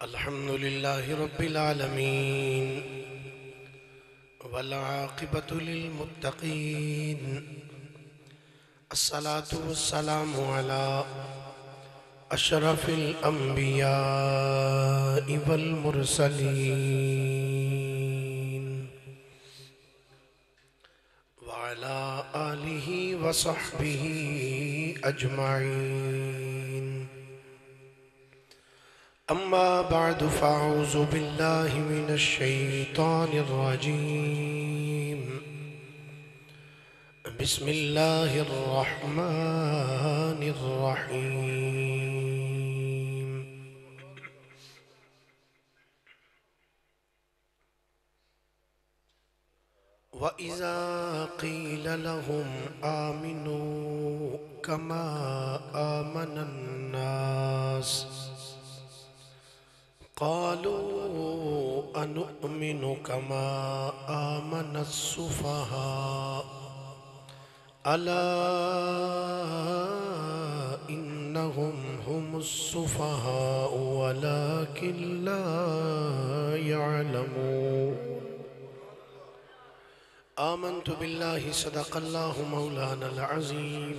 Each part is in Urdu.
الحمد لله رب العالمين والعاقبة للمتقين الصلاة والسلام على أشرف الأنبياء والمرسلين وعلى آله وصحبه أجمعين. أما بعد فأعوذ بالله من الشيطان الرجيم. بسم الله الرحمن الرحيم. وإذا قيل لهم آمنوا كما آمن الناس قالوا أنؤمن كما آمن السفهاء ألا إنهم هم السفهاء ولكن لا يعلمون. آمنت بالله صدق الله مولانا العظيم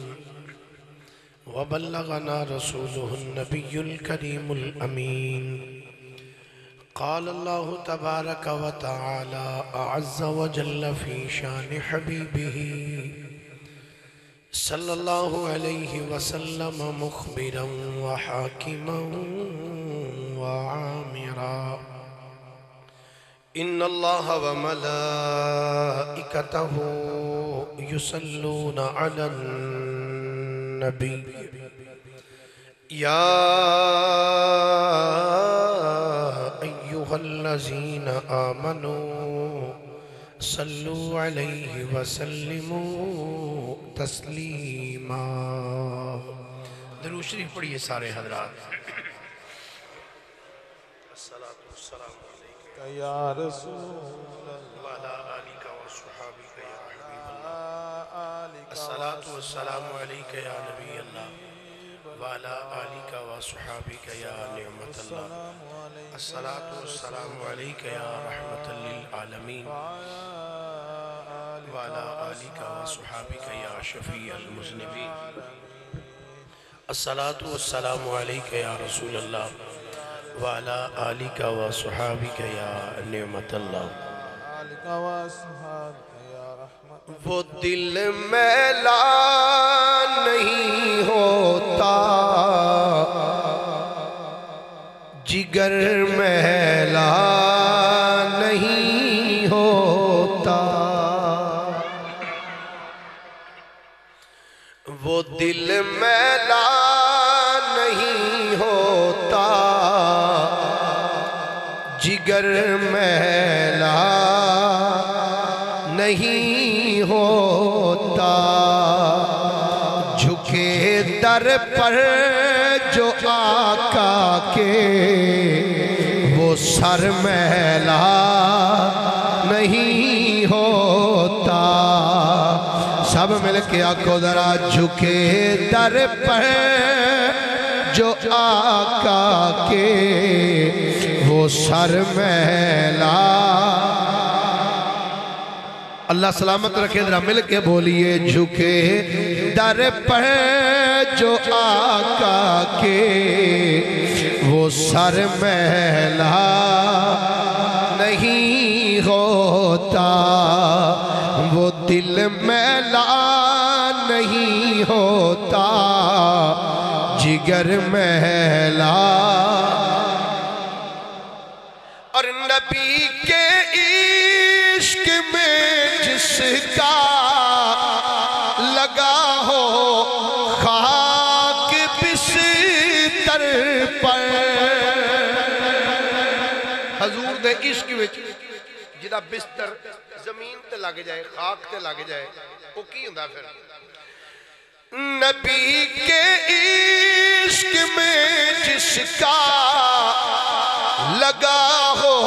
وبلغنا رسوله النبي الكريم الأمين. قال الله تبارك وتعالى أعز وجل في شان حبيبه صلى الله عليه وسلم مخبرا وحاكما وعامرا إن الله وملائكته يصلون على النبي يا أيها الذين آمنوا صلوا عليه وسلموا تسلیما. درود شریف پڑھیے سارے حضرات. الصلاة والسلام علیکہ یا رسول وعلى آلك وصحابك يا حبيب الله. الصلاة والسلام عليك يا نبي الله وعلى آلك وصحابك يا نعمة الله. الصلاة والسلام عليك يا رحمة للعالمين وعلى آلك وصحابك يا شفيع المذنبين. الصلاة والسلام عليك يا رسول الله وعلى آلك وصحابك يا نعمة الله. وہ دل میلا نہیں ہوتا جگر میلا نہیں ہوتا. وہ دل میلا نہیں ہوتا جگر میلا نہیں ہوتا. جھکے در پر جو آقا کے وہ سر میلا نہیں ہوتا. سب مل کے آنکھوں ذرا. جھکے در پر جو آقا کے وہ سر میلا. اللہ سلامت رکھے ذرا مل کے بولیے. جھکے در پر جو آقا کے وہ سر میلا نہیں ہوتا. وہ دل میلا نہیں ہوتا جگر میلا. اور نبی کے عشق میں جس کا لگا ہو خاک بستر پر. حضور دے عشق وچ جدا بستر زمین تے لگ جائے خاک تے لگ جائے وہ کی ہوندا پھر. نبی کے عشق میں جس کا لگا ہو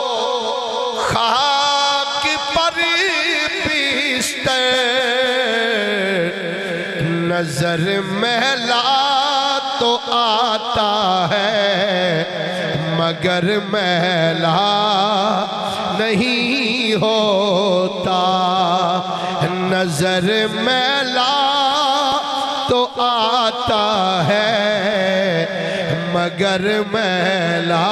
خاک پر بستر نظر میلا تو آتا ہے مگر میلا نہیں ہوتا، نظر میلا تو آتا ہے مگر میلا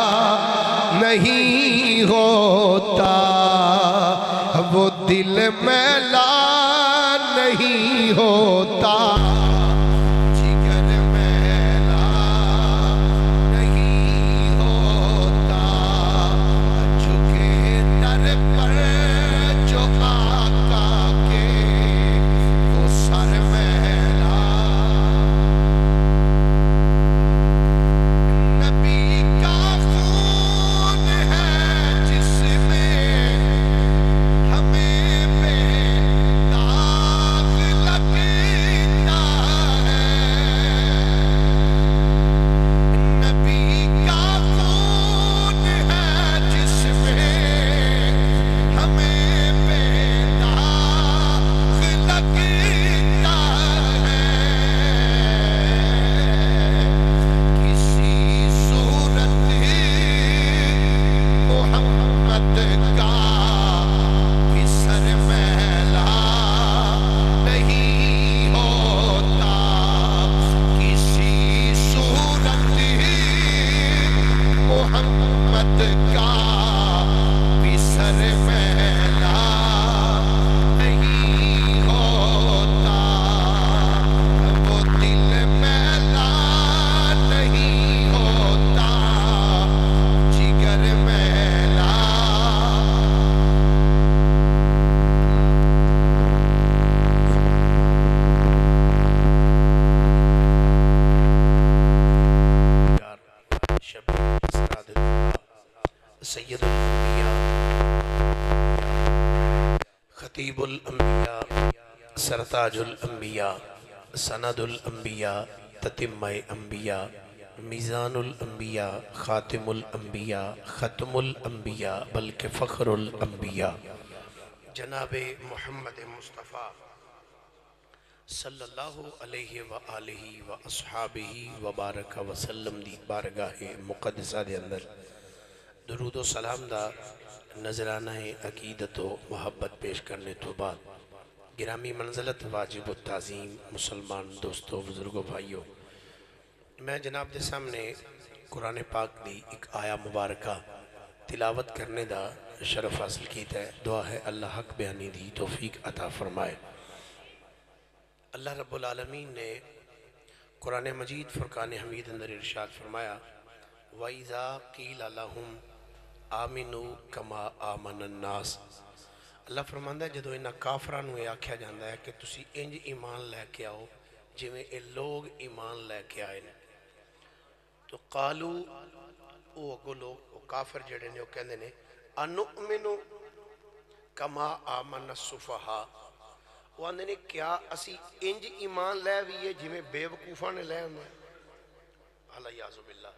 نہیں ہوتا، وہ دل میلا نہیں ہوتا، جگر میلا نہیں ہوتا، جھکے در پر جو آقا کے وہ سر میلا، نبی کا خون ہے جس میں ہمیں بے داغ لگتا ہے، نبی کا خون ہے جس میں ہمیں بے داغ لگتا ہے، کسی صورت محمد کا بھی سر میلا نہیں ہوتا، کسی صورت محمد کا بھی سر میلا نہیں ہوتا، وہ دل میلا نہیں ہوتا، جگر میلا۔ سید الانبیاء خطیب الانبیاء سرتاج الانبیاء سند الانبیاء تتمہ انبیاء میزان الانبیاء خاتم الانبیاء ختم الانبیاء بلکہ فخر الانبیاء جناب محمد مصطفیٰ صلی اللہ علیہ وآلہ واصحابہ وبارک وسلم دی بارگاہ مقدسہ دے اندر درود و سلام دا نظرانہ عقیدت و محبت پیش کرنے تو بعد گرامی منزلت واجب و تعظیم مسلمان دوستو بزرگو بھائیو، میں جناب دے سامنے قرآن پاک دی ایک آیا مبارکہ تلاوت کرنے دا شرف حاصل کیتا ہے۔ دعا ہے اللہ حق بیانی دی توفیق عطا فرمائے۔ اللہ رب العالمین نے قرآن مجید فرقان حمید اندر ارشاد فرمایا وَإِذَا قِيلَ لَهُمْ آمِنُوا كَمَا آمَنَ النَّاسِ، اللہ فرماندہ ہے جدو انہاں کافران ہوئے آکھیا جاندہ ہے کہ تسی انج ایمان لے کے آؤ جویں اے لوگ ایمان لے کے آئے نے، تو قالو او اگو لوگ او کافر جڑے نے وہ کہندے نے اَنُؤْمِنُ كَمَا آمَنَ السُّفَہَا، وہ آندے نے کیا اسی انج ایمان لے بھی ہے جویں بے وقوفہ نے لے ہوں اللہ یعظم باللہ۔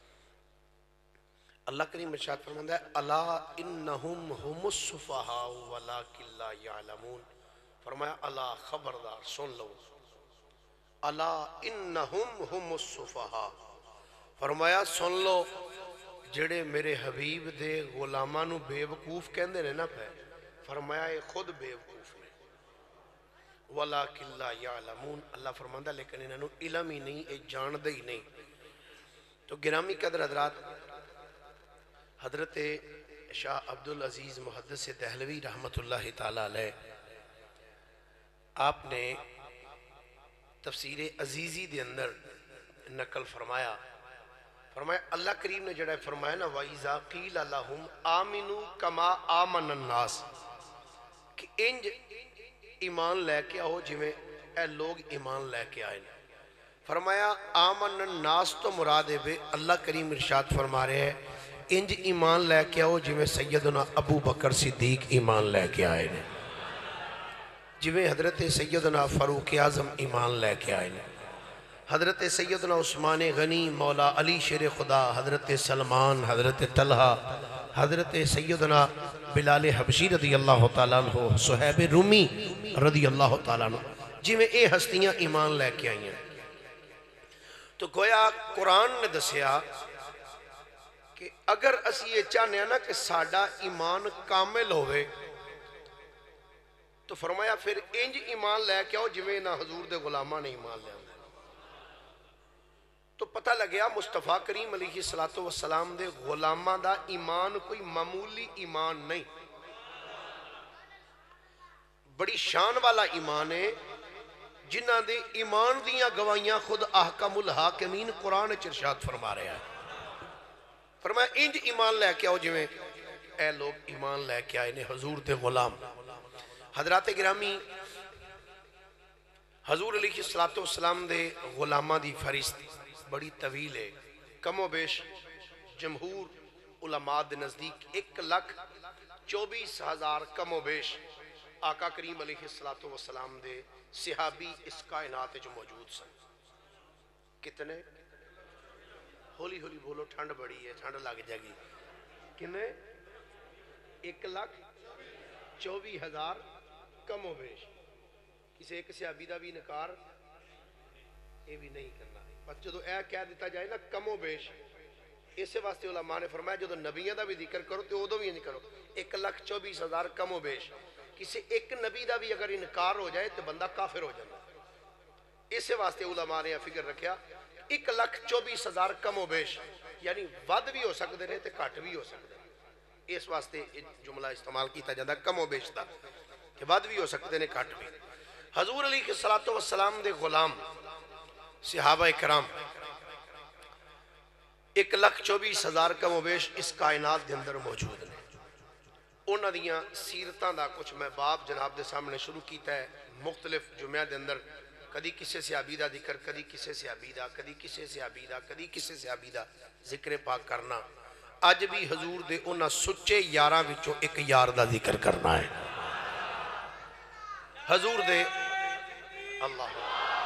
اللہ کریم ارشاد فرماتا ہے الا انہم ہم السفہاء ولکن لا یعلمون، فرمایا الا خبردار سن لو، الا انہم ہم السفہاء، فرمایا سن لو جڑے میرے حبیب دے غلاماں نو بے وقوف کہندے نے نا پہ، فرمایا یہ خود بے وقوف نے، ولکن لا یعلمون، اللہ فرماتا ہے لیکن انہوں علم ہی نہیں، یہ جان دے ہی نہیں۔ تو گرامی قدر حضرات، حضرت شاہ عبدالعزیز محدث دہلوی رحمت اللہ تعالیٰ علیہ آپ نے تفسیر عزیزی دے اندر نقل فرمایا اللہ کریم نے جڑا فرمایا نا وَإِذَا قِيلَ لَهُمْ آمِنُوا كَمَا آمَنَ النَّاسِ، کہ انج ایمان لے کے آؤ جویں اے لوگ ایمان لے کے آئے، فرمایا آمن الناس تو مراد ہے اللہ کریم ارشاد فرما رہے ہیں انج ایمان لے کے آؤ جویں سیدنا ابو بکر صدیق ایمان لے کے آئے نے، جویں حضرت سیدنا فاروق اعظم ایمان لے کے آئے نے، حضرت سیدنا عثمان غنی مولا علی شیر خدا، حضرت سلمان، حضرت طلحہ، حضرت سیدنا بلال حبشی رضی اللہ تعالیٰ عنہ، صہیب رومی رضی اللہ تعالیٰ عنہ، جویں اے ہستیاں ایمان لے کے آئی ہیں۔ تو گویا قرآن نے دسیا کہ اگر اسی یہ چاہنے ہیں نا کہ ساڈا ایمان کامل ہوئے تو فرمایا پھر انج ایمان لے کے آؤ جویں نہ حضور دے غلامہ نے ایمان لے آؤ. تو پتہ لگیا مصطفیٰ کریم علیہ السلام دے غلامہ دا ایمان کوئی معمولی ایمان نہیں، بڑی شان والا ایمان ہے، جنہ دے ایمان دیاں گوائیاں خود احکم الحاکمین قرآن ارشاد فرما رہے ہیں. فرمایا انج ایمان لے کے آؤ جویں اے لوگ ایمان لے کے آئے نے حضور دے غلام. حضرات گرامی، حضور علیہ السلام دے غلامہ دی فہرست بڑی طویل ہے. کم و بیش جمہور علماء دے نزدیک 1,24,000 کم و بیش آقا کریم علیہ السلام دے صحابی اس کائنات جو موجود سن. کتنے؟ ہولی ہولی بولو، ٹھنڈ بڑی ہے، ٹھنڈ لگ جائے گی. کتنے؟ 1,24,000 کم و بیش. کسی ایک صحابی دا بھی نکار یہ بھی نہیں کرنا. بس جدو اے کہہ دیتا جائے نا کم و بیش، اسے واسطے علماء نے فرمایا جدو نبیوں دا بھی ذکر کرو تو ادو بھی نہیں کرو. 1,24,000 کم و بیش. کسی ایک نبی دا بھی اگر انکار ہو جائے تو بندہ کافر ہو جاتا. اسے واسطے علماء نے فکر رکھیا 1,24,000 کم و بیش، یعنی ود بھی ہو سکتے ہیں تو گھٹ بھی ہو سکتے ہیں. اس واسطے جملہ استعمال کیتا جاتا کم و بیش دا کہ ود بھی ہو سکتے ہیں گھٹ بھی. حضور علیہ السلام دے غلام صحابہ کرام 1,24,000 کم و بیش اس کائنات دے اندر موجود ہیں. انہاں دیاں سیرتاں دا کچھ میں باب جناب دے سامنے شروع کیتا ہے مختلف جمعہ دے اندر. کدی کسے صحابی دا ذکر، کدی کسے صحابی دا، کدی کسے صحابی دا، کدی کسے صحابی دا ذکر پاک کرنا. اج بھی حضور دے انہاں سچے یاراں وچوں ایک یار دا ذکر کرنا ہے. حضور دے اللہ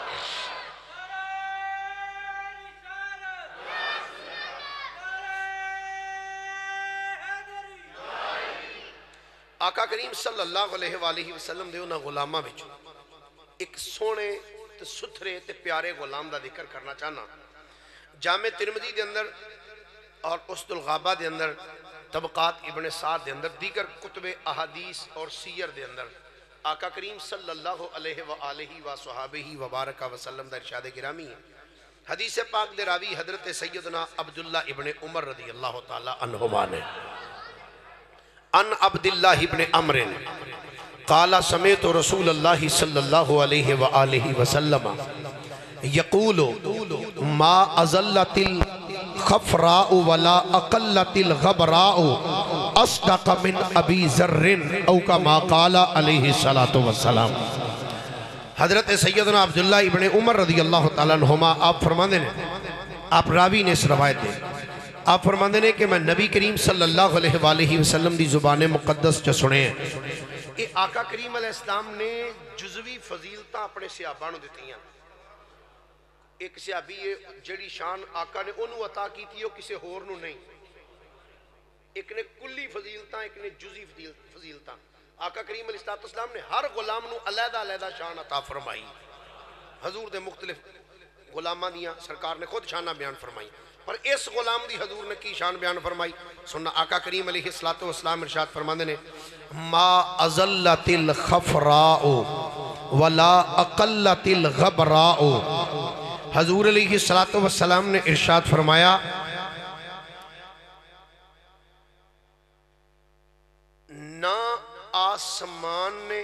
آقا کریم صلی اللہ علیہ وآلہ وسلم دے انہاں غلامہ وچوں ایک سونے تے ستھرے تے پیارے غلام دا ذکر کرنا چاہنا. جامع ترمذی دے اندر اور اسد الغابہ دے اندر، طبقات ابن سعد دے اندر، دیگر کتب احادیث اور سیر دے اندر آقا کریم صلی اللہ علیہ وآلہ وصحابہ وبارک وسلم دا ارشاد گرامی ہے. حدیث پاک دے راوی حضرت سیدنا عبداللہ ابن عمر رضی اللہ تعالی عنہما نے ان عبداللہ ابن عمر قال سمعت رسول اللہ صلی اللہ علیہ وآلہ وسلم یقول ما ازلت الخفراء ولا اقلت الغبراء اصدق من ابی ذر او کما قال علیہ السلام. حضرت سیدنا عبداللہ ابن عمر رضی اللہ تعالیٰ عنہما آپ فرماندے نے، آپ راوی نے اس روایت دے، آپ فرماندے نے کہ میں نبی کریم صلی اللہ علیہ وآلہ وسلم دی زبان مقدس جو سنے ہیں. یہ آقا کریم علیہ السلام نے جزوی فضیلتاں اپنے صحابہ نو دیتی ہیں. ایک صحابی جڑی شان آقا نے انہوں عطا کی تھی وہ کسے ہور نو نہیں. ایک نے کلی فضیلتاں، ایک نے جزوی فضیلتاں. آقا کریم علیہ السلام نے ہر غلام نو علیحدہ علیحدہ شان عطا فرمائی. حضور دے مختلف غلامہ دیاں سرکار نے خود شانہ بیان فرمائی، پر اس غلام دی حضور نے کی شان بیان فرمائی سننا. آقا کریم علیہ السلام ارشاد فرماندے نے ما ازلت الخفراء ولا اقلت الغبراء. حضور علیہ السلام نے ارشاد فرمایا نہ آسمان نے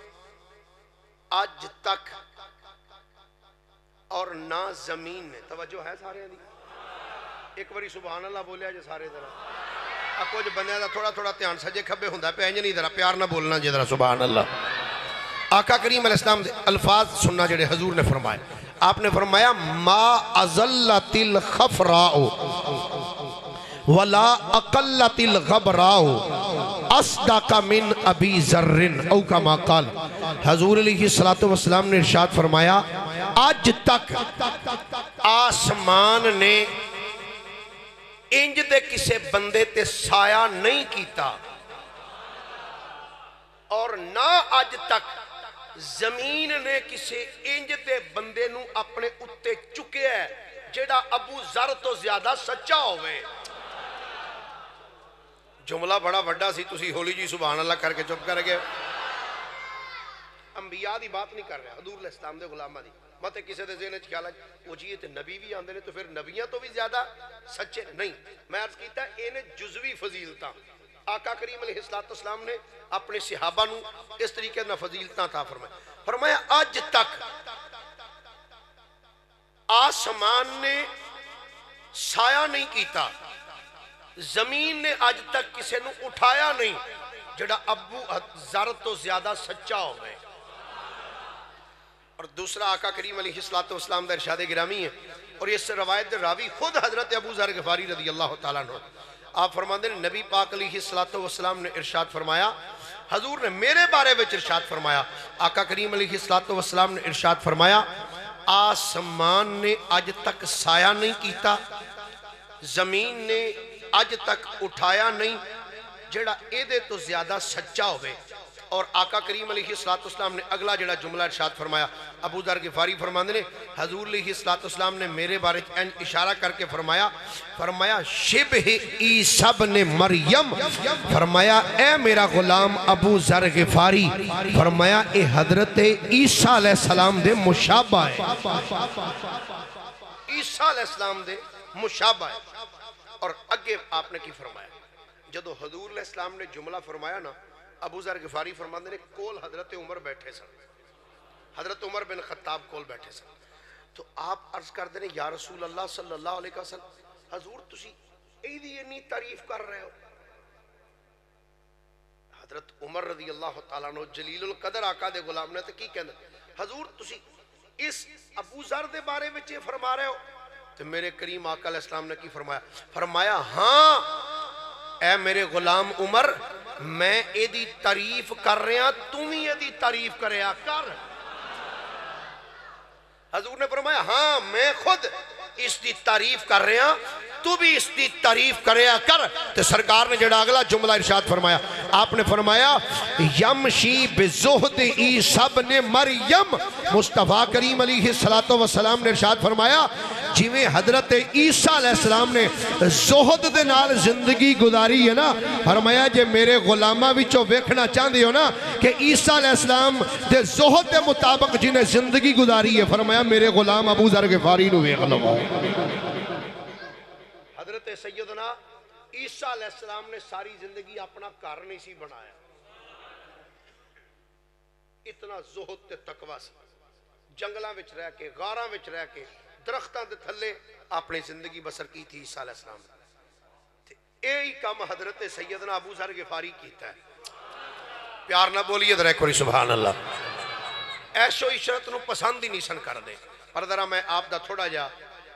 آج تک اور نہ زمین نے، توجہ ہے سارے دی، ایک باری سبحان اللہ بولیا جے سارے ذرا. اب کچھ بندے دا تھوڑا تھوڑا دھیان سجے کھبے ہوندا پہ انج نہیں، ذرا پیار نہ بولنا جے ذرا سبحان اللہ. آقا کریم علیہ السلام دے الفاظ سننا جڑے حضور نے فرمائے. آپ نے فرمایا ما ازلت الخفراء ولا اقلت الغبراء اصدق من ابی ذر او کما قال. حضور علیہ السلام نے ارشاد فرمایا آج تک آسمان نے انج دے کسے بندے تے سایہ نہیں کیتا اور نہ آج تک زمین نے کسے انج دے بندے نو اپنے اتے چکے ہے جیڑا ابو ذر تو زیادہ سچا ہوئے. جملہ بڑا وڈا سی تسی ہولی جی سبحان اللہ کر کے چپ کر گئے انبیاء دی بات نہیں کر رہا حضور علیہ السلام دے غلامہ دی مت کسی دے ذہن خیال ہے وہ جی تے نبی بھی آندے نے تو پھر نبیاں تو بھی زیادہ سچے نہیں میں عرض کیتا ہے جزوی فضیلتاں آقا کریم علیہ السلام نے اپنے صحابہ نو اس طریقے نہ فضیلتاں تھا فرمایا آج تک آسمان نے سایہ نہیں کیتا زمین نے آج تک کسی نو اٹھایا نہیں جڑا ابو ذر تو زیادہ سچا ہو گئے اور دوسرا آقا کریم علیہ السلام دا ارشاد گرامی ہے اور اس روایت دے راوی خود حضرت ابو ذر غفاری رضی اللہ تعالیٰ عنہ آپ فرماندے ہیں نبی پاک علیہ السلام نے ارشاد فرمایا حضور نے میرے بارے میں ارشاد فرمایا آقا کریم علیہ السلام نے ارشاد فرمایا آسمان نے آج تک سایہ نہیں کیتا زمین نے آج تک اٹھایا نہیں جڑا ایدے تو زیادہ سچا ہوئے اور آقا کریم علیہ السلام نے اگلا جڑا جملہ ارشاد فرمایا ابو ذر غفاری فرماندے نے حضور علیہ السلام نے میرے بارے اشارہ کر کے فرمایا شبہ عیسیٰ بن مریم فرمایا اے میرا غلام ابو ذر غفاری فرمایا اے حضرت عیسیٰ علیہ السلام دے مشابہ ہے عیسیٰ علیہ السلام دے مشابہ ہے اور اگے آپ نے کی فرمایا جدو حضور علیہ السلام نے جملہ فرمایا نا ابو ذر غفاری فرماندے نے کول حضرت عمر بیٹھے سن حضرت عمر بن خطاب کول بیٹھے سن تو آپ عرض کر دینے یا رسول اللہ صلی اللہ علیہ وسلم حضور تسی ایدی انی تعریف کر رہے ہو حضرت عمر رضی اللہ تعالیٰ عنہ جلیل القدر آقا دے غلام نے تو کی کہنا حضور تسی اس ابو ذر دے بارے میں چے فرما رہے ہو تو میرے کریم آقا علیہ السلام نے کی فرمایا ہاں اے میرے غلام عمر میں ایدی تعریف کر رہا تم ہی ایدی تعریف کریا کر حضور نے فرمایا ہاں میں خود اس دی تعریف کر رہا تو بھی اس دی تعریف کریا کر تو سرکار نے جڑا اگلا جملہ ارشاد فرمایا آپ نے فرمایا یمشی بزہد عیسیٰ بن مریم مصطفیٰ کریم علیہ السلام نے ارشاد فرمایا جویں حضرت عیسیٰ علیہ السلام نے زہد دے نال زندگی گزاری ہے نا فرمایا جے میرے غلامہ وچوں ویکھنا چاہندے ہو نا کہ عیسیٰ علیہ السلام دے زہد دے مطابق جنہیں زندگی گزاری ہے فرمایا میرے غلام ابو ذر غفاری نو ویکھ لو حضرت سیدنا عیسیٰ علیہ السلام نے ساری زندگی اپنا گھر نہیں سی بنایا اتنا زہد تے تقوی سی جنگلاں وچ رہ کے غاراں وچ رہ کے درختاں دے تھلے اپنی زندگی بسر کی تھی عیسیٰ علیہ السلام اے کام حضرت سیدنا ابو ذر غفاری کیتا ہے پیار نہ بولیے ذرا کوئی سبحان اللہ عیش و عشرت نو پسند ہی نہیں سن کر دے پر ذرا میں آپ دا تھوڑا جا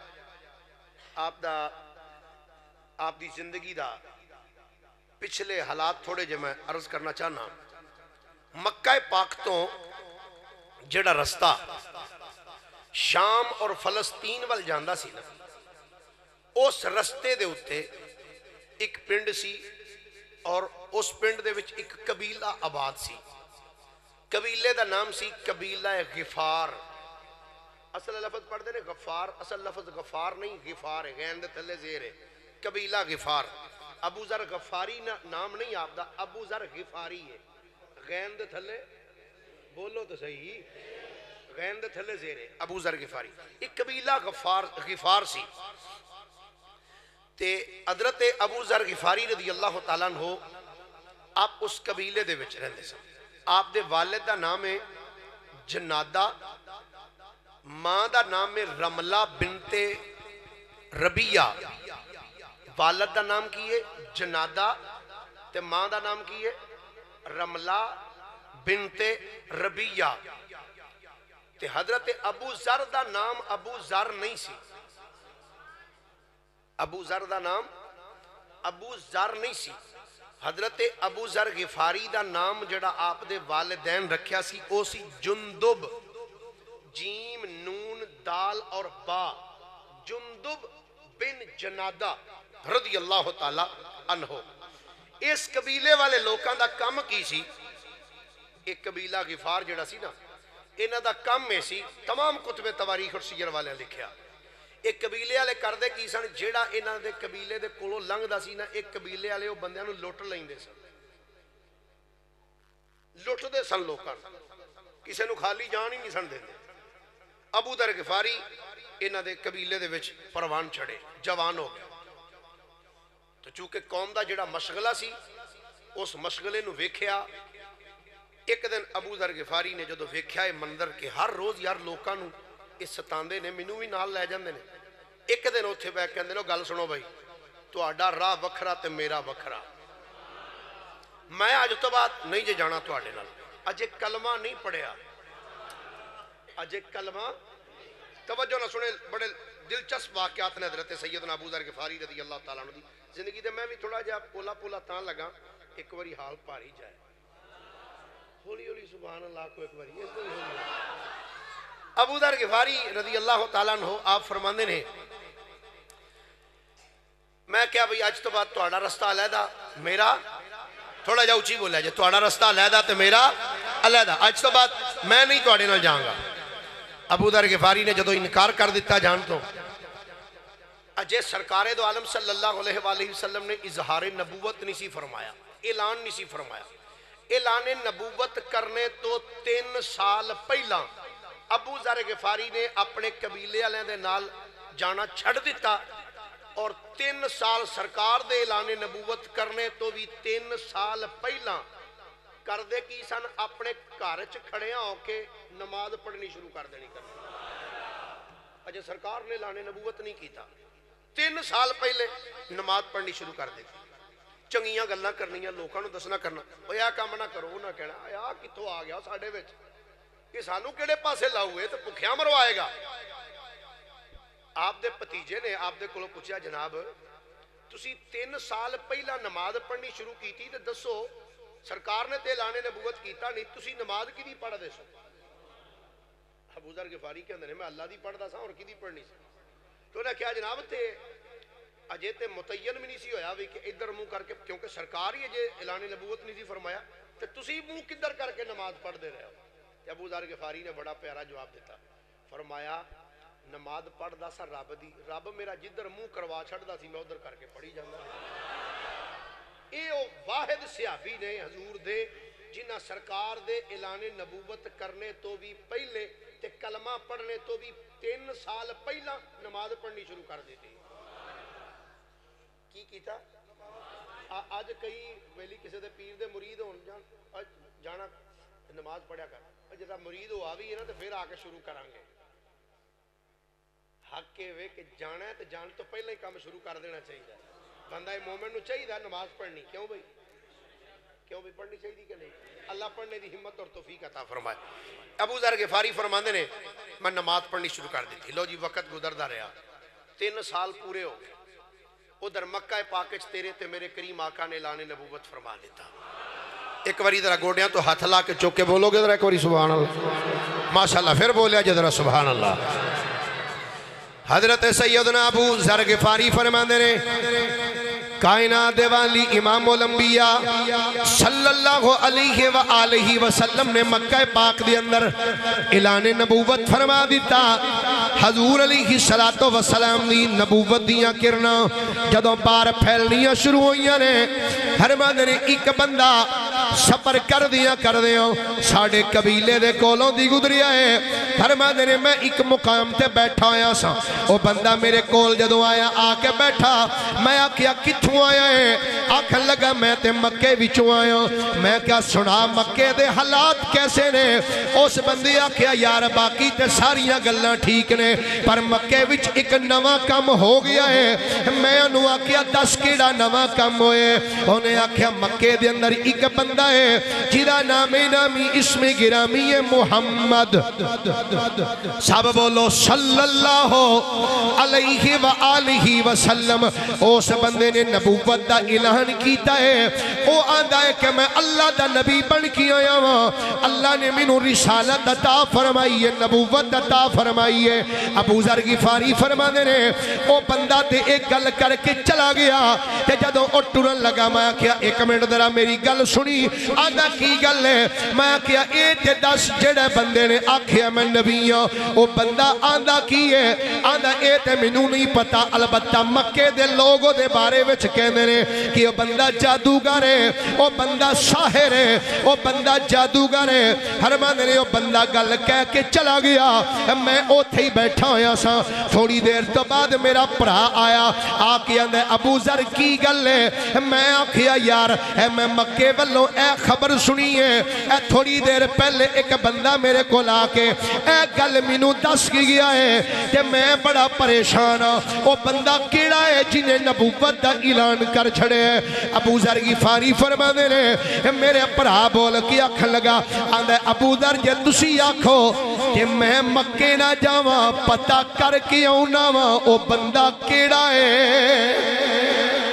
آپ دی زندگی دا پچھلے حالات تھوڑے جو میں عرض کرنا چاہنا مکہ پاک تو جڑا رستہ شام اور فلسطین وال جاندہ سی نا اس رستے دے اتے ایک پنڈ سی اور اس پنڈ دے وچ ایک قبیلہ آباد سی قبیلے دا نام سی قبیلہ غفار اصل لفظ پڑھ دینے غفار اصل لفظ غفار نہیں غفار ہے غین دے تھلے زیر ہے قبیلہ غفار ابو ذر غفاری نام نہیں آپ دا ابو ذر غفاری ہے غین دے تھلے بولو تو صحیح غین دے تھلے زیر ہے ابو ذر غفاری ایک قبیلہ غفار سی تے حضرت ابو ذر غفاری رضی اللہ تعالیٰ عنہ آپ اس قبیلے دے وچ رہندے سن آپ دے والد دا نام ہے جنادہ ماں دا نام ہے رملہ بنت ربیہ والد دا نام کی ہے جنادہ تے ماں دا نام کی ہے رملہ بنت ربیہ تے حضرت ابو ذر دا نام ابو ذر نہیں سی ابو ذر دا نام ابو ذر نہیں سی حضرت ابو ذر غفاری دا نام جڑا آپ دے والدین رکھیا سی او سی جندب جیم نون دال اور با جندب بن جنادہ رضی اللہ تعالی عنہ اس قبیلے والے لوکاں دا کم کی سی ایک قبیلہ غفار جڑا سی نا انہاں دا کم میں سی تمام کتب تواریخ اور سیر والے لکھیا ایک قبیلے والے کردے کی سن جیڑا انہاں دے قبیلے دے کولوں لنگدا سی نا ایک قبیلے والے او بندیاں نوں لٹ لیندے سن لٹ دے سن لوکاں کسے نوں خالی جان ہی نہیں سن دیندے ابو ذر غفاری انہاں دے قبیلے دے وچ پروان چڑھے جوان ہو گیا تو چونکہ قوم دا جڑا مشغلہ سی اس مشغلے نوں ویکھیا ایک دن ابو ذر غفاری نے جدو ویکھیا ہے منظر کے ہر روز یار لوکاں نوں اس ستاندے نے مینوں بھی نال لے جاندے نے ایک دن اوتھے بیٹھ کے کہندے نے گل سنو بھائی تہاڈا راہ وکھرا تے میرا وکھرا میں اج تو بعد نہیں جے جانا تہاڈے نال اجے کلمہ نہیں پڑھیا اجے کلمہ توجہ نہ سنے بڑے دلچسپ واقعات نے حضرت سیدنا ابو ذر غفاری رضی اللہ تعالیٰ عنہ دی زندگی دے میں بھی تھوڑا جہا پولا پولا تاں لگا ایک واری حال پاری جائے ہولی ہولی سبحان اللہ کو ایک واری اس دن ابو ذر غفاری رضی اللہ تعالیٰ عنہ آپ فرماندے نے میں کیا بھئی آج تو بعد تہاڈا رستہ علیحدہ میرا تھوڑا جا اونچی بولیا جے تہاڈا رستہ علیحدہ تے میرا علیحدہ آج تو بعد میں نہیں تہاڈے نال جاؤں گا ابو ذر غفاری نے جدو انکار کر دیتا جان تو اجے سرکار دو عالم صلی اللہ علیہ وآلہ وسلم نے اظہار نبوت نہیں سی فرمایا اعلان نہیں سی فرمایا اعلان نبوت کرنے تو 3 سال پہلا ابو ذر غفاری نے اپنے قبیلے والے دے نال جانا چھڑ دیتا اور 3 سال سرکار دے اعلان نبوت کرنے تو بھی 3 سال پہلا کردے کی سن اپنے گھر چ کھڑیاں ہو کے نماز پڑھنی شروع کر دینی کرنی اجے سرکار نے اعلان نبوت نہیں کیتا 3 سال پہلے نماز پڑھنی شروع کر دیتی چنگیاں گلاں کرنیاں لوکاں نوں دسنا کرنا او اے کام نہ کرو نہ کہنا آ کتھوں آ گیا ساڈے وچ کہ سانوں کیڑے پاسے لاؤے تے بھکھیاں مروائے گا آپ دے بھتیجے نے آپ دے کولوں پوچھیا جناب تسی 3 سال پہلا نماز پڑھنی شروع کیتی تے دسو سرکار نے تے اعلان نبوت کیتا نہیں تسی نماز کدی پڑھ دے سو ابو ذر غفاری کہندے نے میں اللہ دی پڑھدا سا اور کدی پڑھنی سی تو انہیں کیا جناب تے اجے تے متعین بھی نہیں سی ہویا بھی کہ ادھر منہ کر کے کیونکہ سرکار ہی اجے اعلان نبوت نہیں سی فرمایا تے تسی منہ کدھر کر کے نماز پڑھ دے رہے ہو تے ابو ذر غفاری نے بڑا پیارا جواب دیتا فرمایا نماز پڑھدا سا رب دی رب میرا جدھر منہ کروا چھڑدا سی میں ادھر کر کے پڑھی جاندا اے او واحد صحابی نے حضور دے جنہ سرکار دے اعلان نبوت کرنے تو بھی پہلے تے کلمہ پڑھنے تو بھی 3 سال پہلا نماز پڑھنی شروع کر دیتی کی کیتا آج کئی ویلی کسی دے پیر دے مرید ہون جانا نماز پڑھیا کر جدا مرید ہوا بھی ہے نا تو پھر آ کے شروع کرانگے حق کے وے کہ جانا ہے تو جان تو پہلے ہی کام شروع کر دینا چاہیے بندہ مومن نو چاہیے نماز پڑھنی کیوں بھئی پڑھنی چاہیے کہ نہیں اللہ پڑھنے دی ہمت اور توفیق عطا فرمائے ابو ذر غفاری فرماندے نے میں نماز پڑھنی شروع کر دیتی لو جی وقت گزردا رہا 3 سال پورے ہو گئے ادھر مکہ پاک وچ تیرے تے میرے کریم آقا نے اعلان نبوت فرما دیتا ایک واری ذرا گوڑیاں تو ہاتھ لا کے چوک کے بولو گے ذرا ایک واری سبحان اللہ ماشاءاللہ پھر بولیا جے ذرا سبحان اللہ حضرت سیدنا ابو ذر غفاری فرماندے نے کائنات والی امام الانبیاء صلی اللہ علیہ وآلہ وسلم نے مکہ پاک دے اندر اعلان نبوت فرما دیتا حضور علیہ السلام دی نبوت دیاں کرنا جدوں بار پھیلنیاں شروع ہوئیاں نے فرماندے نے ایک بندہ سفر کر دیا ساڑھے قبیلے دے کولوں دی گزریا ہے فرماندے نے میں ایک مقام تے بیٹھا آیا سا وہ بندہ میرے کول جدوں آیا آ کے بیٹھا میں آکھیا کتھوں آیا ہے آکھن لگا میں تے مکے وچوں آیا میں کیا سنا مکے دے حالات کیسے نے اس بندے آکھیا یار باقی تے ساریاں گلاں ٹھیک نے پر مکے وچ ایک نواں کم ہو گیا ہے میں انہوں آکھیا 10 کیڑا نواں کم ہوئے انہیں آکھیا مکے دے اندر ایک بندہ ہے جیدہ نامی اسم گرامی ہے محمد سب بولو صلی اللہ علیہ وآلہ وسلم اس بندے نے نبوت دا اعلان کیتا ہے وہ آدھا ہے کہ میں اللہ دا نبی بن کی آیا ہوں اللہ نے منو رسالت عطا فرمائی ہے نبوت عطا فرمائی ہے ابو ذر غفاری فرمانے نے وہ بندہ تے ایک گل کر کے چلا گیا تے جدوں اٹھن لگا میں کیا 1 منٹ ذرا میری گل سنی آدھا کی گل ہے میں کیا اے تے دس جڑے بندے نے آکھیا میں نبی ہاں او بندہ آدھا کی ہے آدھا اے تے مینوں نہیں پتا البتہ مکے دے لوگوں دے بارے وچ کہندے نے کہ او بندہ جادوگر ہے او بندہ ساحر ہے او بندہ جادوگر ہے فرماندے نے او بندہ گل کہہ کے چلا گیا میں اوتھے ہی بیٹھا ہویا سا تھوڑی دیر تو بعد میرا بھرا آیا آ کے آندے ابو ذر کی گل ہے میں آکھیا یار میں مکے والوں اے خبر سنی ہے اے تھوڑی دیر پہلے ایک بندہ میرے کو لا کے اے گل مینوں دس کی گیا ہے کہ میں بڑا پریشان ہاں او بندہ کیڑا ہے جنہیں نبوت دا اعلان کر چھڑے ابو ذر غفاری فرماندے نے میرے بھرا بول کے آکھن لگا آندے ابو ذر جے تسی آکھو کہ میں مکے نہ جاواں پتہ کر کے آؤنا وا او بندہ کیڑا ہے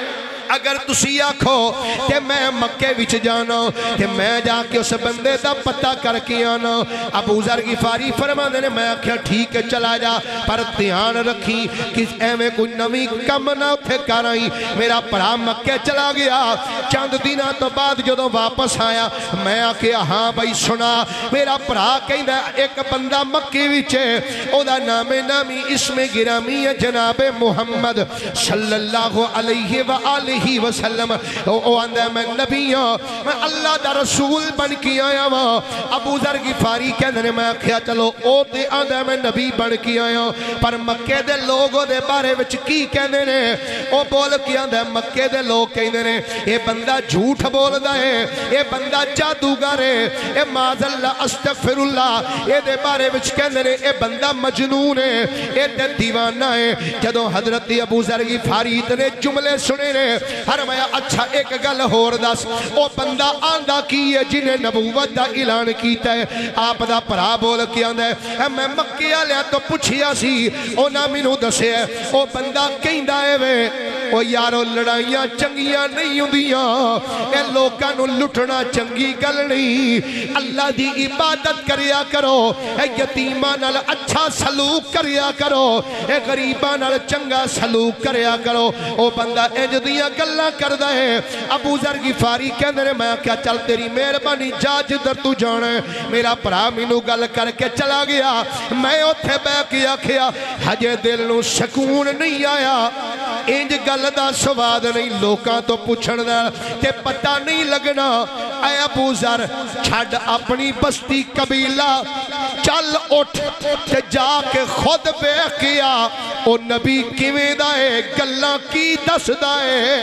اگر تسی آکھو کہ میں مکے وچ جانا کہ میں جا کے اس بندے دا پتہ کر کے آنا ابو ذر غفاری فرماندے نے میں آکھیا ٹھیک ہے چلا جا پر دھیان رکھی کہ ایویں کوئی نویں کم نہ اوتھے کر آئی میرا بھرا مکے چلا گیا چند دنوں تو بعد جدوں واپس آیا میں آکھیا ہاں بھائی سنا میرا بھرا کہندا ایک بندہ مکے وچ ہے او دا نام نامی اسم گرامی ہے جناب محمد صلی اللہ علیہ وآلہ وسلم او آندہ میں نبی ہوں میں اللہ دا رسول بن کی آیا ہوں ابو ذر غفاری کہندے نے میں کہا چلو او تے آندہ میں نبی بن کی آیا ہوں پر مکے دے لوگوں دے بارے وچ کی کہندے نے او بول کے آندہ مکے دے لوگ کہندے نے اے بندہ جھوٹ بول دا ہے اے بندہ جادوگر ہے اے معاذ اللہ استغفر اللہ اے دے بارے وچ کہندے نے اے بندہ مجنون ہے اے تے دیوانہ ہے جدوں حضرت ابو ذر غفاری اتنے جملے سنے نے فرمایا اچھا ایک گل ہور دس او بندہ آندا کی ہے جنہیں نبوت دا اعلان کیتا ہے آپ دا بھرا بول کے آندا ہے میں مکے والے تو پوچھیا سی انہاں مینوں دسیا او بندہ کہندا ہے وے او یارو لڑائیاں چنگیاں نہیں ہوندیاں اے لوکاں نوں لٹنا چنگی گل نہیں اللہ دی عبادت کریا کرو اے یتیماں نال اچھا سلوک کریا کرو اے غریباں نال چنگا سلوک کریا کرو او بندہ انج دیاں گلاں کردا ہے ابو ذر غفاری کہندے نے میں کیا چل تیری مہربانی جا جدھر تو جانا ہے میرا بھرا مینوں گل کر کے چلا گیا میں اوتھے بیٹھ کے آکھیا ہجے دل نوں سکون نہیں آیا انج گل دا سواد نہیں لوکاں تو پوچھن دا تے پتہ نہیں لگنا اے ابو ذر چھڈ اپنی بستی قبیلہ چل اٹھ تے جا کے خود ویکھ کیا او نبی کیویں دا ہے گلاں کی دسدا ہے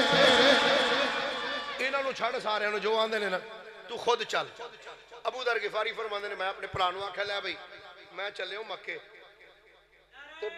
انہاں نوں چھڈ سارے نوں جو آندے نے نا تو خود چل ابو ذر غفاری فرماندے نے میں اپنے بھرا نوں آکھیا لے بھئی میں چلے ہوں مکے تے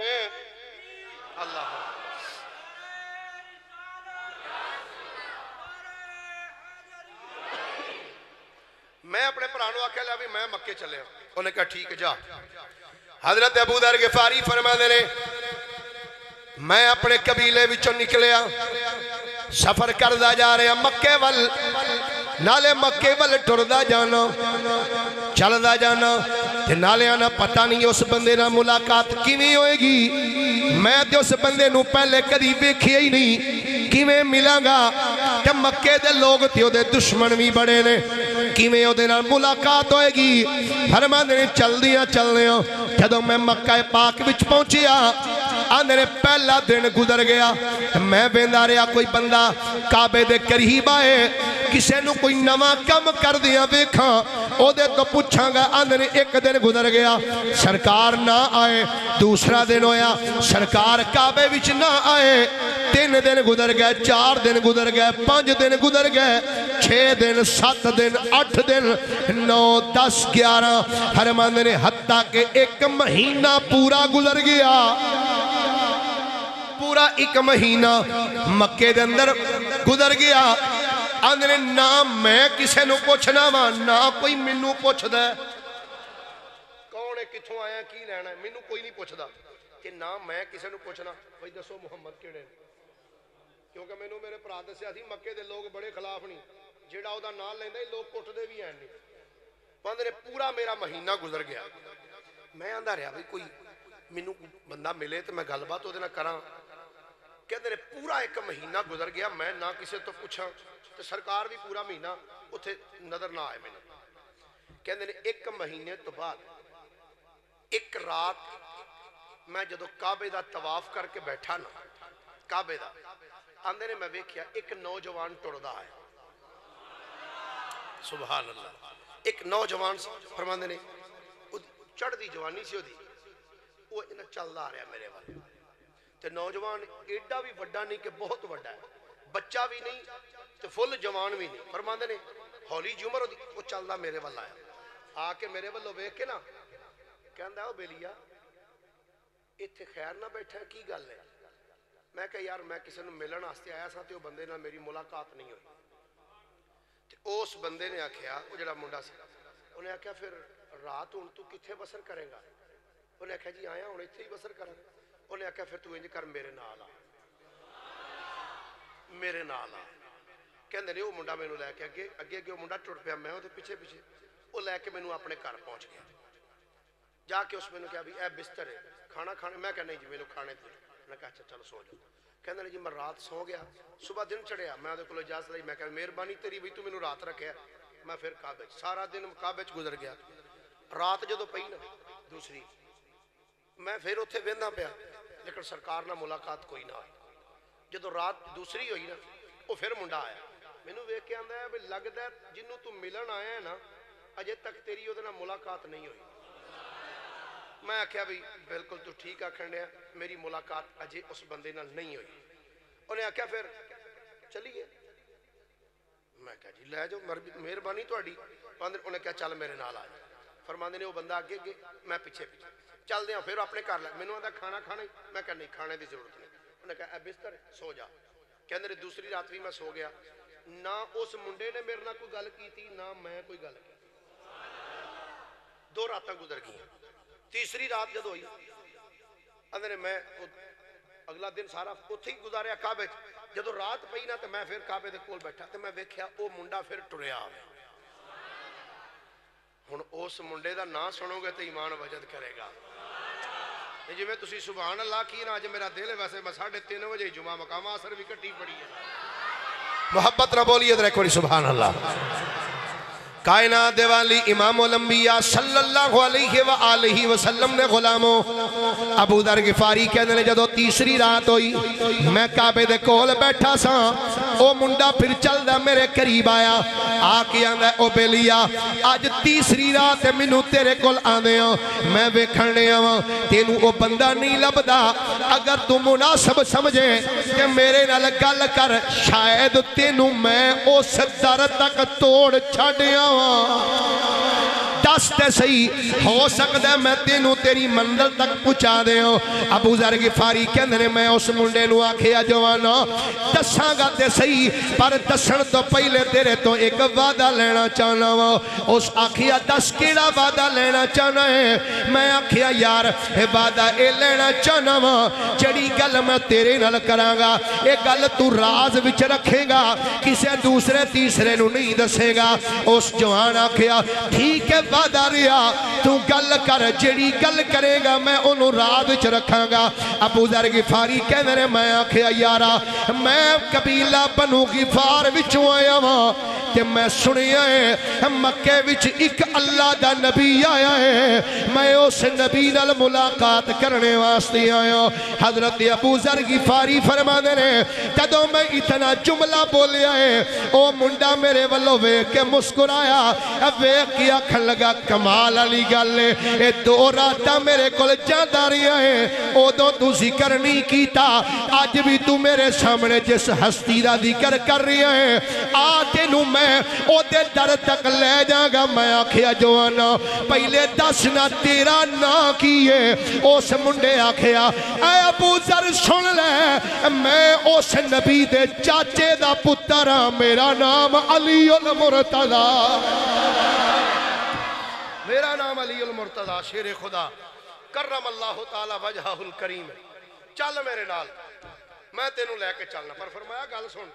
میں اپنے پرانوں آکھے لیا بھی میں مکے چلے ہوں انہوں نے کہا ٹھیک جا حضرت ابو ذر غفاری فرماندے نے میں اپنے قبیلے وچوں نکلیا سفر کردا جا رہا مکے ول نالے مکے ول ٹردا جانا چلدا جانا تے نالے آنا پتہ نہیں اس بندے نال ملاقات کیویں ہوئے گی میں تے اس بندے نوں پہلے کدی ویکھیا ہی نہیں کیویں ملاں گا کہ مکے دے لوگ تے او دے دشمن بھی بڑے نے کیویں او دے نال ملاقات ہوئے گی فرماندے نے چلدیاں چلدیاں جدوں میں مکہ پاک وچ پہنچیا آندے نے پہلا دن گزر گیا میں ویندا رہیا کوئی بندہ کعبے دے قریب آئے کسے نو کوئی نواں کم کر دیا ویکھاں او دے تو پوچھاں گا آندے نے ایک دن گزر گیا سرکار نہ آئے دوسرا دن ہویا سرکار کعبے وچ نہ آئے 3 دن گزر گئے 4 دن گزر گئے 5 دن گزر گئے 6 دن 7 دن 8 دن 9 10 11 فرماندے نے حتیٰ کہ 1 مہینہ پورا گزر گیا پورا 1 مہینہ مکے دے اندر گزر گیا آندے نہ میں کسے نو پوچھنا وا نہ کوئی منو پوچھ دے کون ہے کتھوں آیا کی لینا ہے منو کوئی نہیں پوچھ دا کہ نہ میں کسے نو پوچھنا بھائی دسو محمد کیڑے کیونکہ میں نو میرے پرا دسیا سی مکے دے لوگ بڑے خلاف نہیں جیڑا او دا نام لیندا لوگ کٹ دے بھی ہیں نہیں پندرے پورا میرا مہینہ گزر گیا میں آندا رہیا بھائی کوئی منو بندہ ملے تو میں گل بات او دے نال کراں کہندے نے پورا 1 مہینہ گزر گیا میں نہ کسے تو پوچھاں تے سرکار بھی پورا مہینہ اتھے نظر نہ آئے میں کہندے نے 1 مہینے تو بعد ایک رات میں جدو کعبے دا طواف کر کے بیٹھا نا کعبے دا آندے نے میں ویکھیا ایک نوجوان ٹردا ہے سبحان اللہ ایک نوجوان فرماندے نے چڑھ دی جوانی سی دی وہ انہاں چلدا آ رہا میرے وال تے نوجوان ایڈا بھی وڈا نہیں کہ بہت وڈا ہے بچہ بھی نہیں تے فل جوان بھی نہیں فرماندے نے ہولی جی عمر وہ چلدا میرے وال آیا آ کے میرے والوں ویکھ کے نا کہندا او بیلیا ایتھے خیر نہ بیٹھا کی گل ہے میں کہ یار میں کسی نے ملن واسطے آیا سا تے او بندے نال میری ملاقات نہیں ہوئی تے اس بندے نے آکھیا وہ جڑا منڈا سی انہیں آکھیا پھر رات ہن تو کتھے بسر کرے گا انہیں آکھیا جی آیا ہن ایتھے ہی بسر کراں انہیں آکھیا پھر تو انج کر میرے نال آ میرے نال آ کہندے نے وہ منڈا مینوں لے کے اگے وہ منڈا ٹر پیا میں تے پیچھے وہ لے کے مینوں اپنے گھر پہنچ گیا جا کے اس مینوں کہا بھی اے بستر ہے کھانا کھانے میں کہ نہیں جی مینوں کھانے دے میں کہا اچھا چلو سو جاؤ کہندے نے جی میں رات سو گیا صبح دن چڑھیا میں دے کولوں اجازت لئی میں کہ مہربانی تیری بھی تو مینوں رات رکھیا میں پھر کعبے سارا دن کعبے گزر گیا رات جدو پئی نا دوسری میں پھر اتنے وہدا پیا لیکن سرکار نہ ملاقات کوئی نہ ہوئی جدو رات دوسری ہوئی نا وہ پھر منڈا آیا مینوں ویکھ کے آندا ہے بھی لگدا ہے جنوں تو ملن آیا ہے نا اجے تک تیری اودے نال ملاقات نہیں ہوئی میں آکھیا بھی بالکل تو ٹھیک آکھن ڈیا میری ملاقات اجے اس بندے نال نہیں ہوئی انہیں آکھیا پھر چلیے میں کہا جی لے جاؤ مہربانی تہاڈی انہیں کہا چل میرے نال آ جا فرماندے نے وہ بندہ اگے اگے میں پیچھے پیچھے چل دیا پھر اپنے گھر لے مینوں آندا کھانا کھانا میں کہا نہیں کھانے دی ضرورت نہیں انہیں کہا اے بستر سو جا کہندے نے دوسری رات بھی میں سو گیا نہ اس منڈے نے میرے نال کوئی گل کیتی نہ میں کوئی گل کی 2 راتاں گزر گئی تیسری رات جد ہوئی اندر میں اگلا دن سارا اتھے ہی گزاریا کعبے جدو رات پئی نا تو میں پھر کعبے دے کول بیٹھا تو میں ویکھیا او منڈا پھر ٹریا ہن اس منڈے دا نام سنو گے تو ایمان وجد کرے گا جی میں تسی سبحان اللہ کی نا اج میرا دل ہے ویسے میں 3:30 بجے جمعہ مقام عصر بھی کٹی پڑی ہے محبت نہ بولیے ذرا کوئی سبحان اللہ کائنات والی امام الانبیاء صلی اللہ علیہ وآلہ وسلم نے غلاموں ابو ذر غفاری کہنے لے جدو تیسری رات ہوئی میں کعبے دے کول بیٹھا سا او منڈا پھر چل دا میرے قریب آیا آکے آندہ او بیلیا آج تیسری رات منو تیرے کول آندے ہوں میں ویکھنے آواں تینو او بندہ نہیں لبدا اگر تو مناسب سمجھے کہ میرے نال گل کر شاید تینو میں اس در تک توڑ چھڑیا دس تے صحیح ہو سکتا ہے میں تینوں تیری منزل تک پہنچا دے ہوں ابو ذر غفاری کہندے میں اس منڈے نو آکھیا جوانا دساں گا تے صحیح پر دسن تو پہلے تیرے تو ایک وعدہ لینا چاہنا وا اس آکھیا دس کیڑا وعدہ لینا چاہنا ہے میں آکھیا یار اے وعدہ اے لینا چاہنا وا جڑی گل میں تیرے نال کراں گا اے گل تو راز وچ رکھے گا کسے دوسرے تیسرے نو نہیں دسے گا اس جوان آکھیا ٹھیک ہے وعدہ ریا تو گل کر جڑی گل کرے گا میں انہوں راز وچ رکھاں گا ابو ذر غفاری کہنے نے میں آکھیا یارا میں قبیلہ بنو غفار وچوں آیا ہاں کہ میں سنیا ہے مکے وچ ایک اللہ دا نبی آیا ہے میں اس نبی نال ملاقات کرنے واسطے آیا حضرت ابو ذر غفاری فرما دے نے جدوں میں اتنا جملہ بولیا ہے او منڈا میرے والو ویکھ کے مسکرایا ویکھ کے آکھن لگا کمال علی گل اے 2 راتاں میرے کول جاندا رہیا ہے اودوں تو ذکر نہیں کیتا اج بھی تو میرے سامنے جس ہستی دا ذکر کر رہیا ہے آ تینوں میں او دے در تک لے جاں گا میں آکھیا جوانا پہلے دس نہ تیرا نا کیے اس منڈے آکھیا اے ابو ذر سن لے میں اس نبی دے چاچے دا پتر ہاں میرا نام علی المرتضی میرا نام علی المرتضی شیر خدا کرم اللہ تعالی وجہہ الکریم چل میرے نال میں تینوں لے کے چلنا پر فرمایا گل سن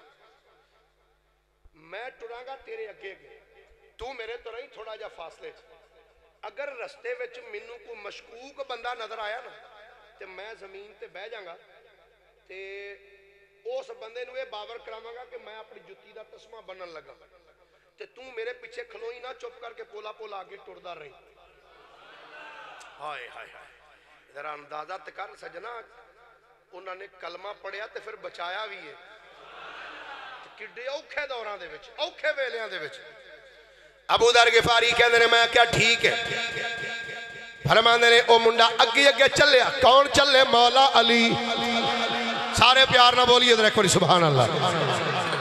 میں ٹراں گا تیرے اگے گے تو میرے تو نہیں تھوڑا جا فاصلے اگر رستے وچ مینوں کو مشکوک بندہ نظر آیا نا تے میں زمین تے بہ جاں گا تے اس بندے نو یہ باور کراواں گا کہ میں اپنی جُتی دا تسمہ بنن لگا تے تو میرے پیچھے کھلوئی نہ چپ کر کے پولا پولا آگے ٹردا رہی ہائے ہائے ہائے ذرا اندازہ تے کر سجنا انہوں نے کلمہ پڑھیا تے پھر بچایا بھی ہے کڈے اوکھے دوراں دے وچ اوکھے ویلیاں دے وچ ابو ذر غفاری کہندے نے میں کیا ٹھیک ہے فرماندے نے او منڈا اگے اگے چلیا کون چلے مولا علی سارے پیار نہ بولیے ذرا کوئی سبحان اللہ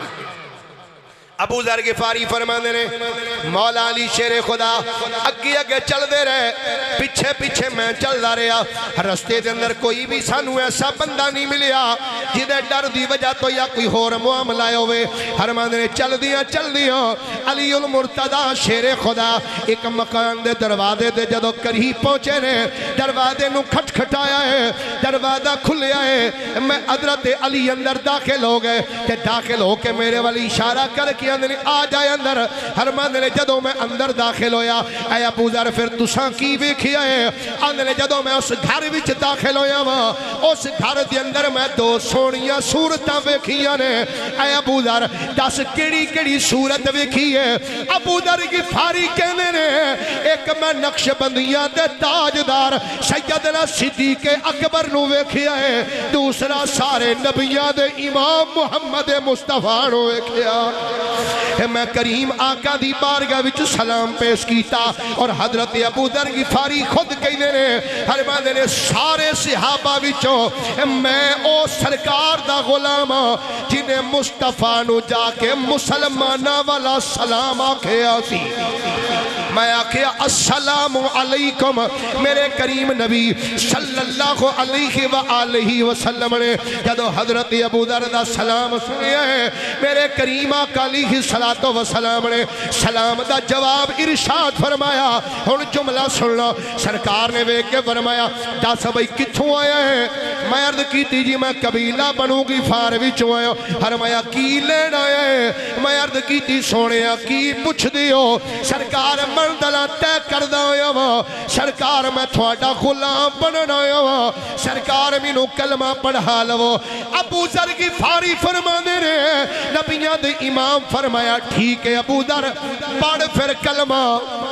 ابو ذر غفاری فرماندے نے مولا علی شیر خدا اگے اگے چل دے رہے پیچھے پیچھے میں چل دا رہا رستے دے اندر کوئی بھی سانو ایسا بندہ نہیں ملیا جدے ڈر دی وجہ تو یا کوئی ہور معاملہ ہوئے فرماندے نے چل دیاں علی المرتضی شیر خدا ایک مکان دے دروازے دے جدو قریب پہنچے نے دروازے نو کھٹ کھٹایا ہے دروازہ کھلیا ہے میں حضرت علی اندر داخل ہو گئے کہ داخل ہو کے میرے والی اشارہ کر کے آ جائے اندر فرماندے نے جدوں میں اندر داخل ہویا اے ابو ذر پھر تساں کی ویکھیا ہے آندے نے جدوں میں اس گھر وچ داخل ہویا وا اس گھر دے اندر میں دو سونیاں صورتاں ویکھیاں نے اے ابو ذر دس کیڑی کیڑی صورت ویکھی ہے ابو ذر غفاری کہندے نے ایک میں نقش بندیاں دے تاجدار سیدنا صدیق اکبر نو ویکھیا ہے دوسرا سارے نبیاں دے امام محمد مصطفیٰ نو ویکھیا میں کریم آقا دی بارگاہ وچ سلام پیش کیتا اور حضرت ابو ذر غفاری خود کہندے نے فرماندے نے سارے صحابہ وچوں میں او سرکار دا غلام جنہیں مصطفیٰ نو جا کے مسلمانہ والا سلام آکھیا سی میں آکھیا السلام علیکم میرے کریم نبی صلی اللہ علیہ وآلہ وسلم نے جدو حضرت ابو ذر دا سلام سنیا ہے میرے کریم آقا علیہ السلام نے سلام دا جواب ارشاد فرمایا ہن جملہ سن لو سرکار نے ویکھ کے فرمایا دس بھائی کتھوں آیا ہے میں عرض کیتی جی میں قبیلہ بنو غفار وچوں آیا فرمایا کی لین آیا ہے میں عرض کیتی سونیا کی پوچھ دیو سرکار منزلہ طے کردہ آیا وا سرکار میں تھوڑا غلام بننا آیا وا سرکار مینوں کلمہ پڑھا لو ابو ذر غفاری فرماندے نے نبیاں دے امام فرمایا ٹھیک ہے ابو ذر پڑھ پھر کلمہ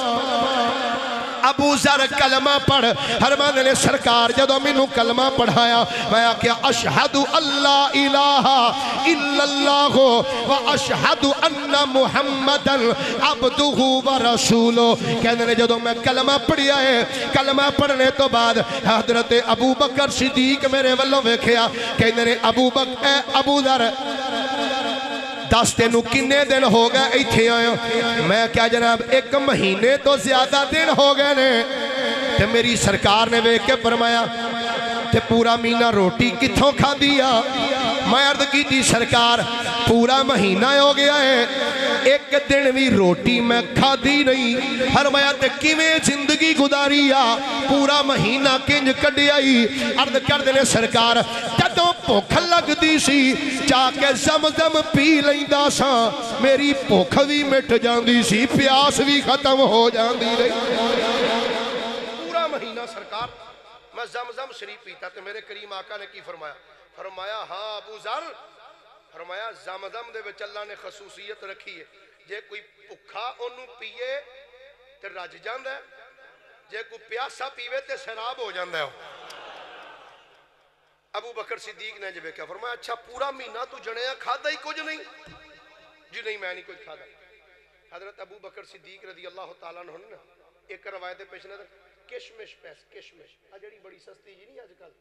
ابو ذر کلمہ پڑھ فرماندے نے سرکار جدو مینوں کلمہ پڑھایا میں آکھیا اشہد اللہ الہ الا اللہ و اشہد ان محمدا عبدہ و رسولہ کہنے نے جدو میں کلمہ پڑھیا ہے کلمہ پڑھنے تو بعد حضرت ابو بکر صدیق میرے والوں ویکھیا کہنے نے ابو ذر دس تینوں کنے دن ہو گئے ایتھے آیا میں کیا جناب ایک مہینے تو زیادہ دن ہو گئے نے تے میری سرکار نے ویکھ کے فرمایا تے پورا مہینہ روٹی کتھوں کھا دیا میں عرض کی تھی سرکار پورا مہینہ ہو گیا ہے ایک دن بھی روٹی میں کھا دی نہیں فرمایا تے کیویں زندگی گزاریا پورا مہینہ کنج کڈیائی عرض کر دینے سرکار جدوں بھوک لگ دی سی چا کے زمزم پی لیندا سا میری بھوک بھی مٹ جاندی سی پیاس بھی ختم ہو جاندی رہی پورا مہینہ سرکار میں زمزم شریف پیتا تے میرے کریم آقا نے کی فرمایا فرمایا ہاں ابو ذر فرمایا زمزم دے وچ اللہ نے خصوصیت رکھی ہے جے کوئی بھکھا اونوں پیے تے رج جاندا ہے جے کوئی پیاسا پیوے تے سراب ہو جاندا ہے ابو بکر صدیق نے جب کیا فرمایا اچھا پورا مہینہ تو جنیا کھادا ہی کچھ نہیں جی نہیں میں نہیں کچھ کھادا حضرت ابو بکر صدیق رضی اللہ تعالیٰ عنہ نے ایک روایت پیش نظر کشمش پیس کشمش جڑی بڑی سستی جی نہیں آج کل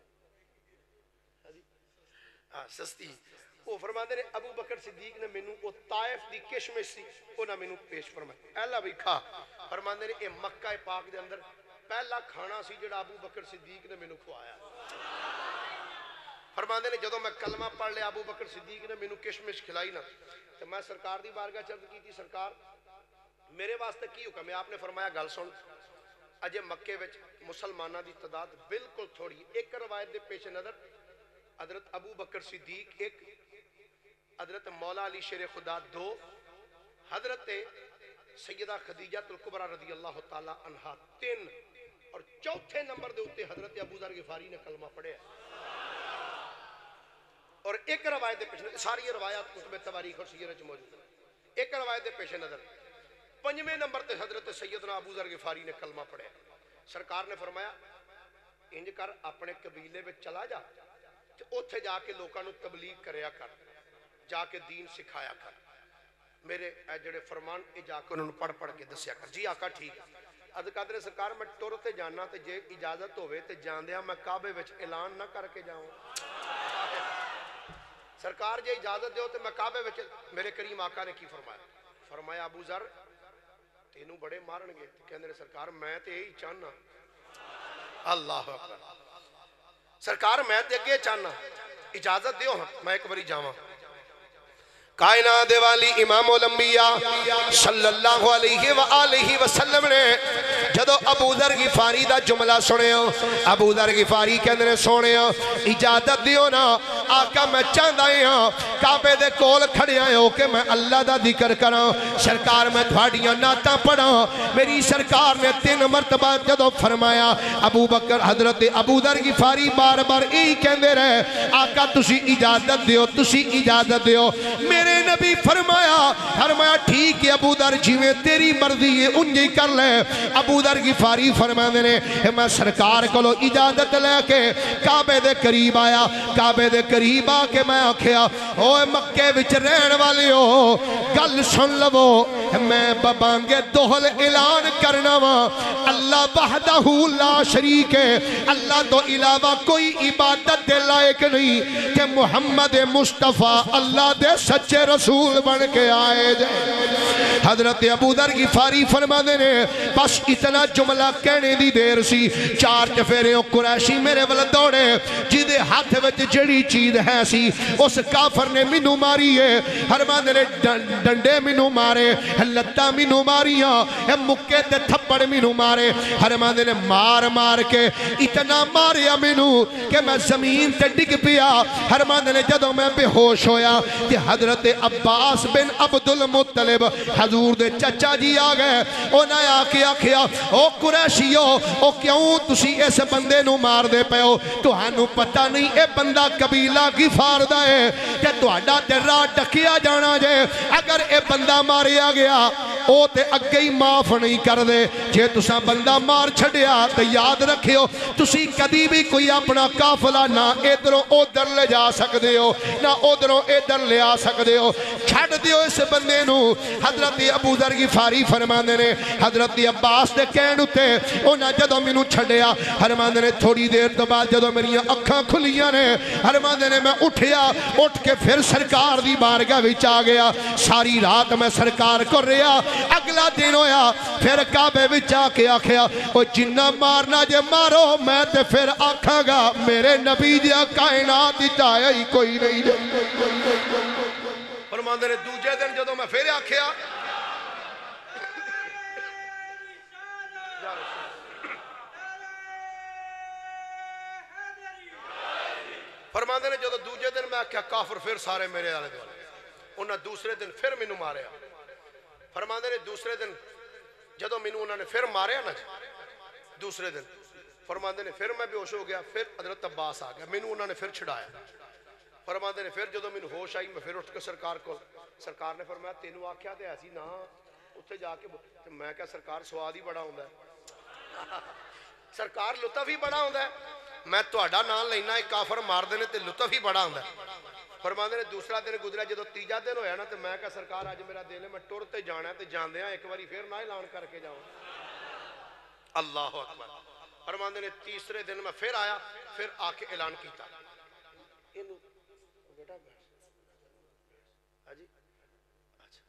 سستی وہ فرماندے نے ابو بکر صدیق نے مینوں او طائف دی کشمش سی انہاں مینوں پیش فرمایا اے اللہ بھی کھا فرماندے نے اے مکہ پاک دے اندر پہلا کھانا سی جڑا ابو بکر صدیق نے مینوں کھوایا فرماندے نے جدوں میں کلمہ پڑھ لیا ابو بکر صدیق نے مینوں کشمش کھلائی نا تو میں سرکار دی بارگاہ چرد کی تھی سرکار میرے واسطے کی حکم ہے آپ نے فرمایا گل سن اجے مکے وچ مسلمانہ دی تعداد بالکل تھوڑی ایک روایت دے پیش نظر حضرت ابو بکر صدیق ایک حضرت مولا علی شیر خدا دو حضرت سیدہ خدیجہ الکبریٰ رضی اللہ تعالی عنہ تین اور چوتھے نمبر دے ہوتے حضرت ابو ذر غفاری نے کلمہ پڑھے اور ایک روایت دے پیش نظر، ساری روایات کتب تواریخ اور سیر وچ موجود ہیں، ایک روایت دے پیش نظر 5ویں نمبر تے حضرت سیدنا ابو ذر غفاری نے کلمہ پڑھیا، سرکار نے فرمایا انج کر اپنے قبیلے میں چلا جا تے اوتھے جا کے لوکاں نو تبلیغ کریا کر، جا کے دین سکھایا کر، میرے اے جڑے فرمان اے جا کے انہوں نے پڑھ کے دسیا کر۔ جی آقا ٹھیک ہے۔ عرض قادر سرکار میں ٹر تے جانا تے جے اجازت ہوئے تے جاندیاں میں کعبے وچ اعلان نہ کر کے جاؤں، سرکار جے اجازت دیو تے میں کعبے وچ، میرے کریم آقا نے کی فرمایا؟ فرمایا ابو ذر تینوں بڑے مارن گے، کہندے نے سرکار میں تے یہی چاہنا، اللہ اکبر، سرکار میں تے اگے چاہنا، اجازت دیو میں ایک باری جاواں۔ کائنات والی امام الانبیاء صلی اللہ علیہ وآلہ وسلم نے جدو ابو ذر غفاری دا جملہ سنے ہو، ابو ذر غفاری کے اندر سونے ہو اجازت دیو نا آقا میں چاہتا ہوں کعبے دے کول کھڑے آئے ہو کہ میں اللہ دا ذکر کراں، سرکار میں تھوڑیاں نعتاں پڑھاں۔ میری سرکار نے 3 مرتبہ جدو فرمایا، ابو بکر حضرت ابو ذر غفاری بار بار یہی کہندے رہے آقا تسی اجازت دیو، تسی اجازت دیو۔ میرے نبی فرمایا ٹھیک ہے ابو ذر جیویں تیری مرضی ہے انجی کر لے۔ ابو ذر غفاری فرماندے نے میں سرکار کولو اجازت لے کے کعبے دے قریب آیا، کعبے دے قریب آ کے میں آکھیا اوے مکے وچ رہن والے ہو گل سن لو، میں ببانگے دوہل اعلان کرنا وا اللہ وحدہ لا شریک ہے، اللہ تو علاوہ کوئی عبادت دے لائق نہیں کہ محمد مصطفیٰ اللہ دے سچے رسول بن کے آئے جائے۔ حضرت ابو ذر غفاری فرماندے نے بس اتنا جملہ کہنے دی دیر سی، 4 چفیریوں قریشی میرے ول دوڑے، جیدے ہاتھ وچ جڑی چیز ہے سی اس کافر نے مینوں ماری ہے، فرماندے نے ڈنڈے مینوں مارے، لتاں مینوں ماریاں، مکے تے تھپڑ مینوں مارے، فرماندے نے مار کے اتنا ماریا مینوں کہ میں زمین تے ڈگ پیا۔ فرماندے نے جدوں میں بے ہوش ہویا کہ حضرت عباس بن عبد المطلب حضور دے چچا جی آ گئے، انہیں آکھیا او قریشیو او کیوں تسی اس بندے نو مار دے پے ہو، تہانوں پتہ نہیں اے بندہ قبیلہ غفار دا ہے کہ تہاڈا تے راہ ڈکیا جانا جے، اگر اے بندہ ماریا گیا او تے اگے ہی معاف نہیں کر دے، جے تساں بندہ مار چھڑیا تے یاد رکھیو تسی کدی بھی کوئی اپنا قافلہ نہ ادھروں ادھر لے جا سکدے ہو نہ ادھروں ادھر لے آ سکدے ہو، چھڑ دیو اس بندے نو۔ حضرت ابو ذر غفاری فرماندے نے حضرت عباس دے کہن اُتے انہاں جدوں مینوں چھڈیا، فرماندے نے تھوڑی دیر تو بعد جدوں میری اکھاں کھلیاں نے، فرماندے نے میں اٹھیا، اٹھ کے پھر سرکار دی بارگاہ وچ آ گیا، ساری رات میں سرکار کو رہیا، اگلا دن ہویا پھر کعبے وچ آ کے آکھیا او جنہ مارنا جے مارو، میں تے پھر آکھاں گا میرے نبی جا کائنات وچ آیا ہی کوئی نہیں۔ فرماندے نے دوجے دن جدوں میں پھر آکھیا فرماندے نے جدوں دوجے دن میں آکھیا کافر پھر سارے میرے آلے دوالے، انہاں دوسرے دن پھر مینوں ماریا۔ فرماندے نے دوسرے دن جدوں مینوں انہوں نے پھر ماریا نا دوسرے دن، فرماندے نے پھر میں بے ہوش ہو گیا، پھر حضرت عباس آ گیا، مینوں انہوں نے پھر چھڑایا۔ فرماندے نے پھر جدوں مینوں ہوش آئی میں پھر اٹھ کے سرکار کو، سرکار نے فرمایا تینوں آکھیا تے ایسی نہ اتھے جا کے، میں کہا سرکار سواد ہی بڑا ہوندا ہے، سرکار لطف ہی بڑا ہوندا ہے، میں تہاڈا نام لینا ایک کافر مار دینے تے لطف ہی بڑا ہوندا ہے۔ فرماندے نے دوسرا دن گزرا جدوں تیجا دن ہویا نا تے میں کہا سرکار اج میرا دل ہے میں ٹر تے جانا ہے تے جاندیاں ایک باری پھر نہ اعلان کر کے جاؤں، اللہ اکبر۔ فرماندے نے تیسرے دن میں پھر آیا، پھر آ کے اعلان کیتا بیٹا جی اچھا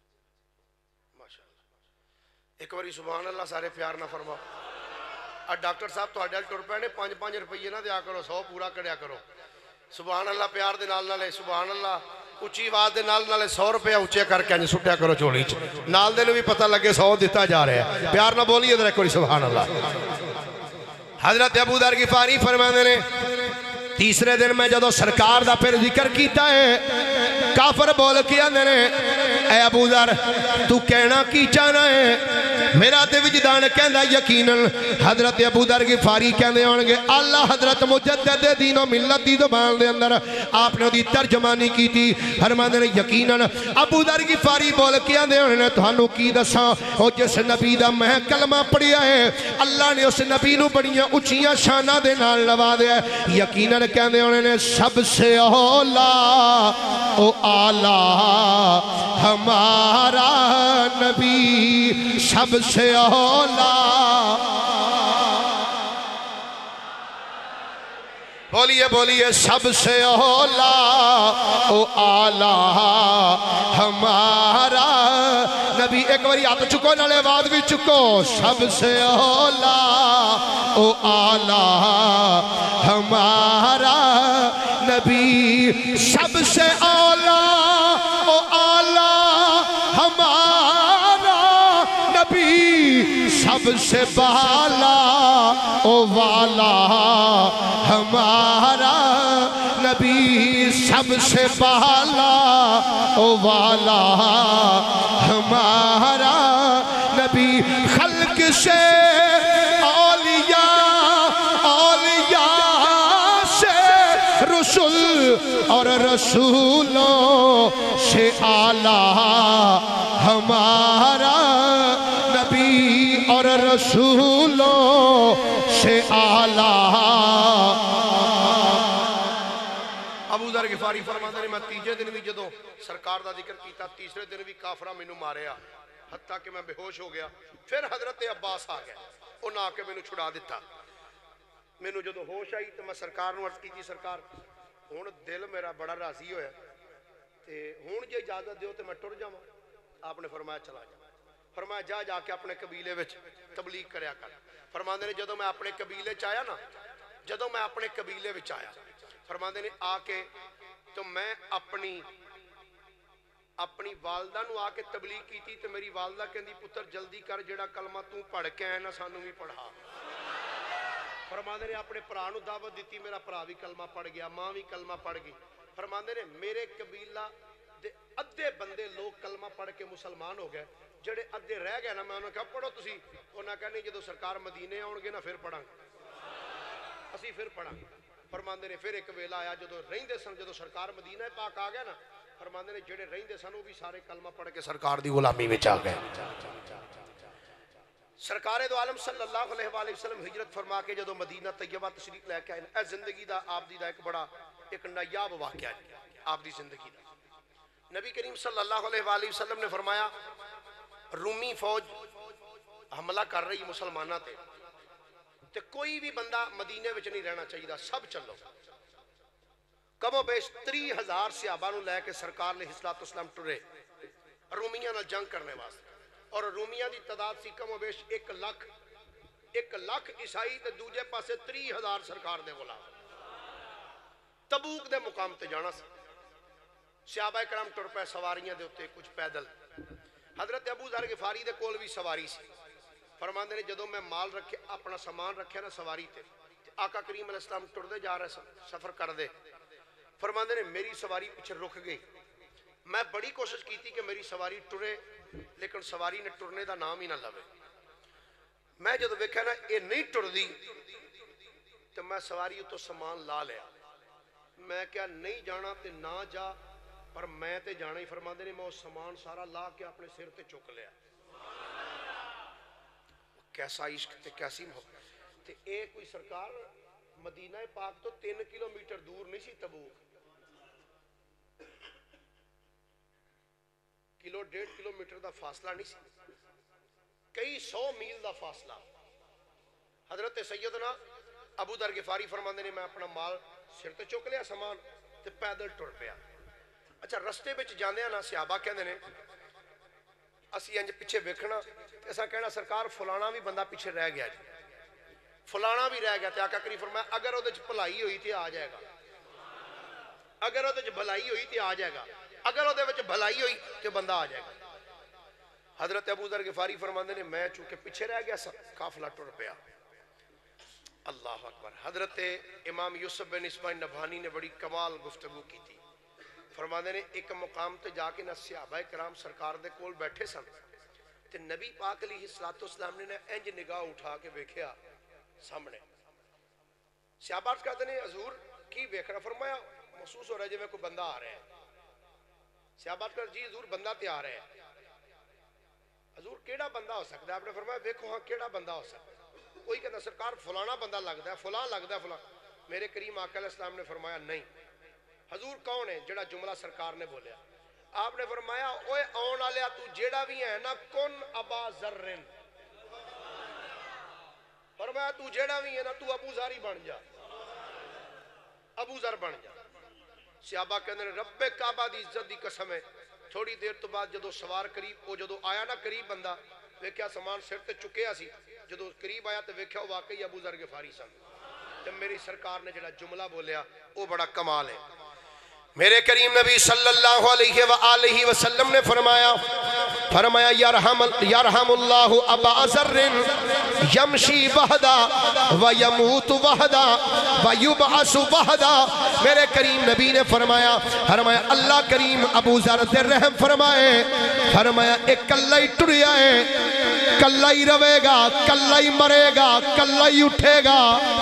ماشاءاللہ ایک باری سبحان اللہ سارے پیار نہ فرماؤ۔ ڈاکٹر صاحب تہاڈے ٹر پے نے 5-5 روپیے نہ دیا کرو، 100 پورا کریا کرو، سبحان اللہ پیار دے نال نالے سبحان اللہ اچھی آواز دے نال نالے 100 روپیہ اونچے کر کے سٹیا کرو چولی چ، نال دے نوں بھی پتہ لگے 100 دیتا جا رہا ہے، پیار نہ بولیے ذرا کوئی سبحان اللہ۔ حضرت ابو ذر غفاری فرماندے نے تیسرے دن میں جدوں سرکار دا پھر ذکر کیتا ہے کافر بول کے آندے نے اے ابو ذر تو کہنا کی چاہنا ہے؟ میرا تے وجدان کہندا یقیناً حضرت ابو ذر غفاری کہندے ہون گے اللہ حضرت مجدد دین و ملت دی زبان دے اندر آپ نے دی ترجمانی کی تھی فرماندے نے یقیناً ابو ذر غفاری بول کے آندے ہونے نے تھانوں کی دساں او جس نبی دا میں کلمہ پڑھیا ہے اللہ نے اس نبی نو بڑیاں اونچیاں شاناں دے نال نوازیا ہے یقیناً کہندے ہونے نے سب سے اولا او اعلی ہمارا نبی سب سے اولا بولیے بولیے سب سے اولا او اعلی ہمارا نبی ایک باری ہاتھ چکو نالے آواز بھی چکو سب سے اولا او اعلی ہمارا نبی سب سے اولا او اعلی ہمارا نبی سب سے بالا او والا ہمارا نبی سب سے بالا او والا ہمارا نبی خلق سے اولیاء سے رسول اور رسولوں سے اعلیٰ ہمارا نبی اور رسولوں سے اعلیٰ ابو ذر غفاری فرماندے نے میں تیجے دن بھی جدوں سرکار دا ذکر کیتا تیسرے دن بھی کافرہ مینوں ماریا حتیٰ کہ میں بے ہوش ہو گیا پھر حضرت عباس آ گیا انہاں آ کے مینوں چھڑا دیتا مینوں جدوں ہوش آئی تو میں سرکار نوں عرض کی سرکار ہن دل میرا بڑا راضی ہویا تے ہن جے اجازت دیو تے میں ٹر جاواں آپ نے فرمایا چلا جا فرمایا جا کے اپنے قبیلے وچ تبلیغ کریا کر فرماندے نے جدوں میں اپنے قبیلے چ آیا نا جدوں میں اپنے قبیلے وچ آیا فرماندے نے آ کے تو میں اپنی والدہ نو آ کے تبلیغ کی تھی تو میری والدہ کہندی پتر جلدی کر جڑا کلمہ تو پڑھ کے آئے نا سانو بھی پڑھا فرماندے نے اپنے پرا نو دعوت دیتی میرا پرا بھی کلمہ پڑھ گیا ماں بھی کلمہ پڑھ گئی فرماندے نے میرے قبیلہ دے ادھے بندے لوگ کلمہ پڑھ کے مسلمان ہو گئے جڑے ادھے رہ گئے نا میں انہوں نے کہا پڑھو تسی انہوں نے کہا نہیں جدو سرکار مدینے آؤ گے نا پھر پڑھاں اسی پھر پڑھاں فرماندے نے پھر ایک ویلا آیا جدو رہندے سن جدو سرکار مدینہ پاک آ گیا نا فرماندے نے جڑے رہندے سن وہ بھی سارے کلمہ پڑھ کے سرکار دی غلامی وچ آ گئے سرکار دو عالم صلی اللہ علیہ وآلہ وسلم ہجرت فرما کے جدو مدینہ طیبہ تشریف لے کے آئے اے زندگی دا آپ دی دا ایک بڑا ایک نایاب واقعہ ہے آپ دی زندگی دا نبی کریم صلی اللہ علیہ وآلہ وسلم نے فرمایا رومی فوج حملہ کر رہی مسلمانہ تے تے کوئی بھی بندہ مدینے وچ نہیں رہنا چاہیے سب چلو کم و بیش 30,000 صحابہ نو لے کے سرکار علیہ السلام ٹرے رومیاں نال جنگ کرنے واسطے اور رومیاں دی تعداد سی کم و بیش 1 لاکھ عیسائی تے دوجے پاسے 30,000 سرکار دے غلام تبوک دے مقام تے جانا سی صحابہ کرام ٹر پے سواریاں دے ہوتے کچھ پیدل حضرت ابو ذر غفاری دے کول بھی سواری سی فرماندے نے جدوں میں مال رکھے اپنا سامان رکھیا نا سواری تے آقا کریم علیہ السلام ٹر دے جا رہے سفر کر دے فرماندے نے میری سواری پیچھے رک گئی میں بڑی کوشش کی تھی کہ میری سواری ٹرے لیکن سواری نے ٹرنے دا نام ہی نہ لوے میں جدوں ویکھیا نا اے نہیں ٹر دی تو میں سواری تو سامان لا لیا میں کیا نہیں جانا تے نہ جا پر میں تے جانا ہی فرماندے نے میں اس سامان سارا لا کے اپنے سر تے چک لیا کیسا عشق تے کیسی محبت تے اے کوئی سرکار مدینہ پاک تو 3 کلومیٹر دور نہیں سی تبوک 1.5 کلومیٹر دا فاصلہ نہیں سی کئی 100 میل دا فاصلہ حضرت سیدنا ابو ذر غفاری فرماندے نے میں اپنا مال سر تے چک لیا سامان تے پیدل ٹر پیا اچھا رستے وچ جاندے نا صحابہ کہندے نے اسی انج پیچھے ویکھنا تے اساں کہنا سرکار فلانا بھی بندہ پیچھے رہ گیا جی فلانا بھی رہ گیا تے آقا کریم فرمایا اگر اودے وچ بھلائی ہوئی تے آ جائے گا اگر اودے وچ بھلائی ہوئی تے آ جائے گا اگر اودے وچ بھلائی ہوئی تے بندہ آ جائے گا حضرت ابو ذر غفاری فرماندے نے میں چونکہ پیچھے رہ گیا قافلہ ٹر پیا اللہ اکبر حضرت امام یوسف بن اسماعیل نبہانی نے بڑی کمال گفتگو کی تھی فرماندے نے ایک مقام تے جا کے نہ صحابہ کرام سرکار دے کول بیٹھے سن تے نبی پاک علیہ السلام نے انج نگاہ اٹھا کے ویکھیا سامنے. صحابہ عرض کرتے ہیں حضور کی ویکھنا؟ فرمایا محسوس ہو رہا ہے جی میں کوئی بندہ آ رہا ہے. صحابہ عرض کرتے جی حضور بندہ تے آ رہا ہے. حضور کیڑا بندہ ہو سکتا ہے؟ آپ نے فرمایا ویکھو ہاں کیڑا بندہ ہو سکتا ہے. کوئی کہنا سرکار فلانا بندہ لگتا ہے، فلاں لگتا ہے، فلاں. میرے کریم آقا علیہ السلام نے فرمایا نہیں. حضور کون ہے؟ جڑا جملہ سرکار نے بولیا. آپ نے فرمایا اوے آن والیا تو جیڑا بھی ہے نا کن ابا ذر. فرمایا تو جیڑا بھی ہے نا تو ابو ذر ہی بن جا، ابو ذر بن جا. صحابہ کہندے رب کعبہ دی عزت دی قسم ہے. تھوڑی دیر تو بعد جدو سوار قریب وہ جدو آیا نا قریب بندہ ویکھیا سامان سر تے چکیا سی. جدو قریب آیا تو ویکھیا واقعی ابو ذر غفاری سن. جب میری سرکار نے جڑا جملہ بولیا وہ بڑا کمال ہے. میرے کریم نبی صلی اللہ علیہ وآلہ وسلم نے فرمایا یرحم اللہ ابا ذر یمشی وحدا ویموت وحدا ویبعث وحدا. میرے کریم نبی نے فرمایا اللہ کریم ابو ذر تے رحم فرمائے. فرمایا ایک کلہ ہی ٹریا ہے، کلہ ہی روے گا، کلہ ہی مرے گا، کلہ ہی اٹھے گا.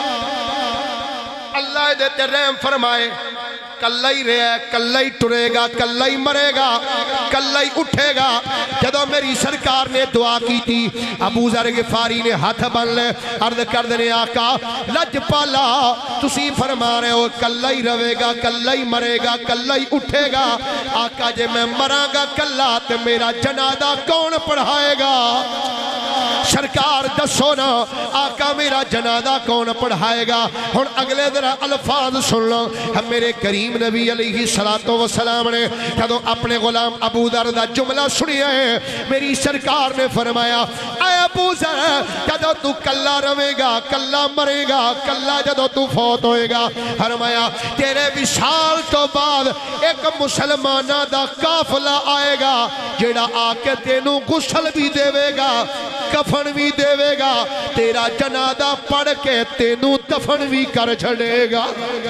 اللہ دے تے رحم فرمائے. کلہ ہی رہے، کلہ ہی ٹرے گا، کلہ ہی مرے گا، کلہ ہی اٹھے گا. جدو میری سرکار نے دعا کی تھی ابو ذر غفاری نے ہاتھ بن لے عرض کر دینے آقا لج پالا تسی فرما رہے ہو کلہ ہی روے گا، کلہ ہی مرے گا، کلہ ہی اٹھے گا. آقا جے میں مراں گا کلہ تے میرا جنازہ کون پڑھائے گا؟ سرکار دسو نا آقا میرا جنازہ کون پڑھائے گا؟ ہن اگلے ذرا الفاظ سن لو. میرے کریم نبی علیہ السلام نے جدو اپنے غلام ابو ذر دا جملہ سنیا ہے میری سرکار نے فرمایا اے ابو ذر جدو تو کلہ روے گا، کلہ مرے گا، کلہ جدو تو فوت ہوئے گا، فرمایا تیرے وصال تو بعد ایک مسلمانہ دا قافلہ آئے گا جیڑا آکے تینوں غسل بھی دے گا، کفن بھی دے گا، تیرا جنازہ پڑھ کے تینوں دفن بھی کر چھڑے گا.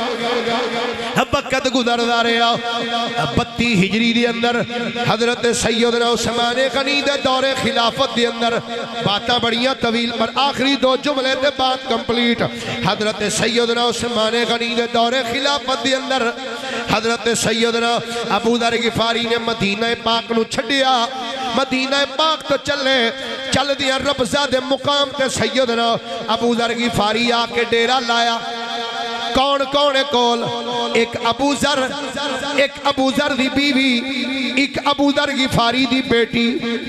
وقت گزردا رہا 32 ہجری دے اندر حضرت سیدنا عثمان غنی دے دور خلافت دے اندر باتاں بڑیاں طویل پر آخری دو جملے دے بات کمپلیٹ. حضرت سیدنا عثمان غنی دے دور خلافت دے اندر حضرت سیدنا ابو ذر غفاری نے مدینہ پاک نو چھڈیا. مدینہ پاک تو چل دیا ربضہ دے مقام تے سیدنا ابو ذر غفاری آ کے ڈیرہ لایا. کون ہے کول؟ ایک ابو ذر دی بیوی، ایک ابو ذر غفاری دی بیٹی.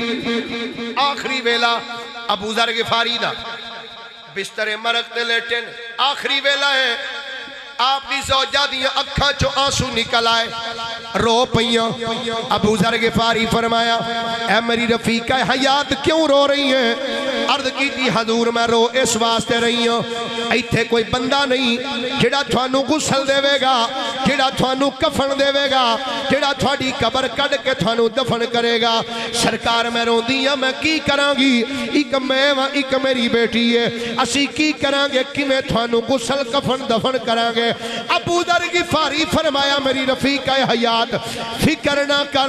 آخری ویلا ابو ذر غفاری دا بستر مرگ تے لیٹن آخری ویلا ہے. آپ دی زوجہ دیا اکھاں چو آنسو نکل آئے، رو پئیاں. ابو ذر غفاری فرمایا اے میری رفیقہ حیات کیوں رو رہی ہیں؟ عرض کی تھی حضور میں رو اس واسطے رہی ہوں ایتھے کوئی بندہ نہیں جڑا تھانوں غسل دے گا، جڑا تھانوں کفن دے گا، جڑا تھوڑی قبر کڑ کے تھانوں دفن کرے گا. سرکار میں رو دیا میں کی کراں گی، ایک میں ایک میری بیٹی ہے، اسی کی کراں گے کہ میں تھانوں غسل کفن دفن کراں گے. ابو ذر غفاری فرمایا میری رفیقہ حیات فکر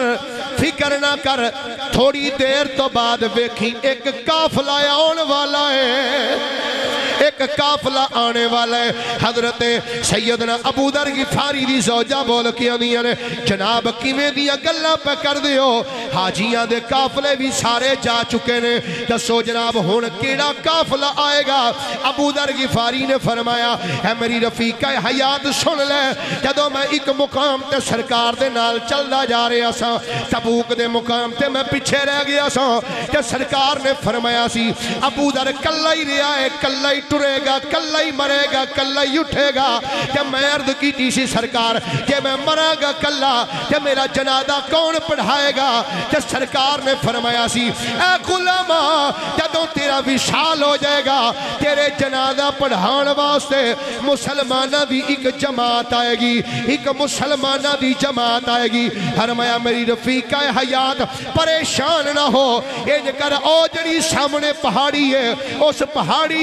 نہ کر تھوڑی دیر تو بعد ویکھی ایک قافلہ آنے والا ہے، ایک قافلہ آنے والا ہے. حضرت سیدنا ابو ذر غفاری دی زوجہ بول کے آنیاں نے جناب کیویں دیاں گلاں پہ کر دیو، حاجیاں دے قافلے بھی سارے جا چکے نے، دسو جناب ہن کیڑا قافلہ آئے گا؟ ابو ذر غفاری نے فرمایا اے میری رفیقہ حیات سن لے جدو میں ایک مقام تے سرکار دے نال چلدا جا رہا سا، تبوک دے مقام تے میں پیچھے رہ گیا سا کہ سرکار نے فرمایا سی ابو ذر کلہ ہی رہا ہے، کلہ ہی ٹرے گا، کلہ ہی مرے گا، کلہ ہی اٹھے گا. کہ میں عرض کی تیسی سرکار کہ میں مراں گا کلہ کہ میرا جنازہ کون پڑھائے گا؟ کہ سرکار نے فرمایا سی اے غلامہ جدوں تیرا وصال ہو جائے گا تیرے جنازہ پڑھان واسطے مسلمانہ دی ایک جماعت آئے گی، ایک مسلمانہ دی جماعت آئے گی. فرمایا میری رفیقہ حیات پریشان نہ ہو، یہ کر او جڑی سامنے پہاڑی ہے اس پہاڑی دے اتے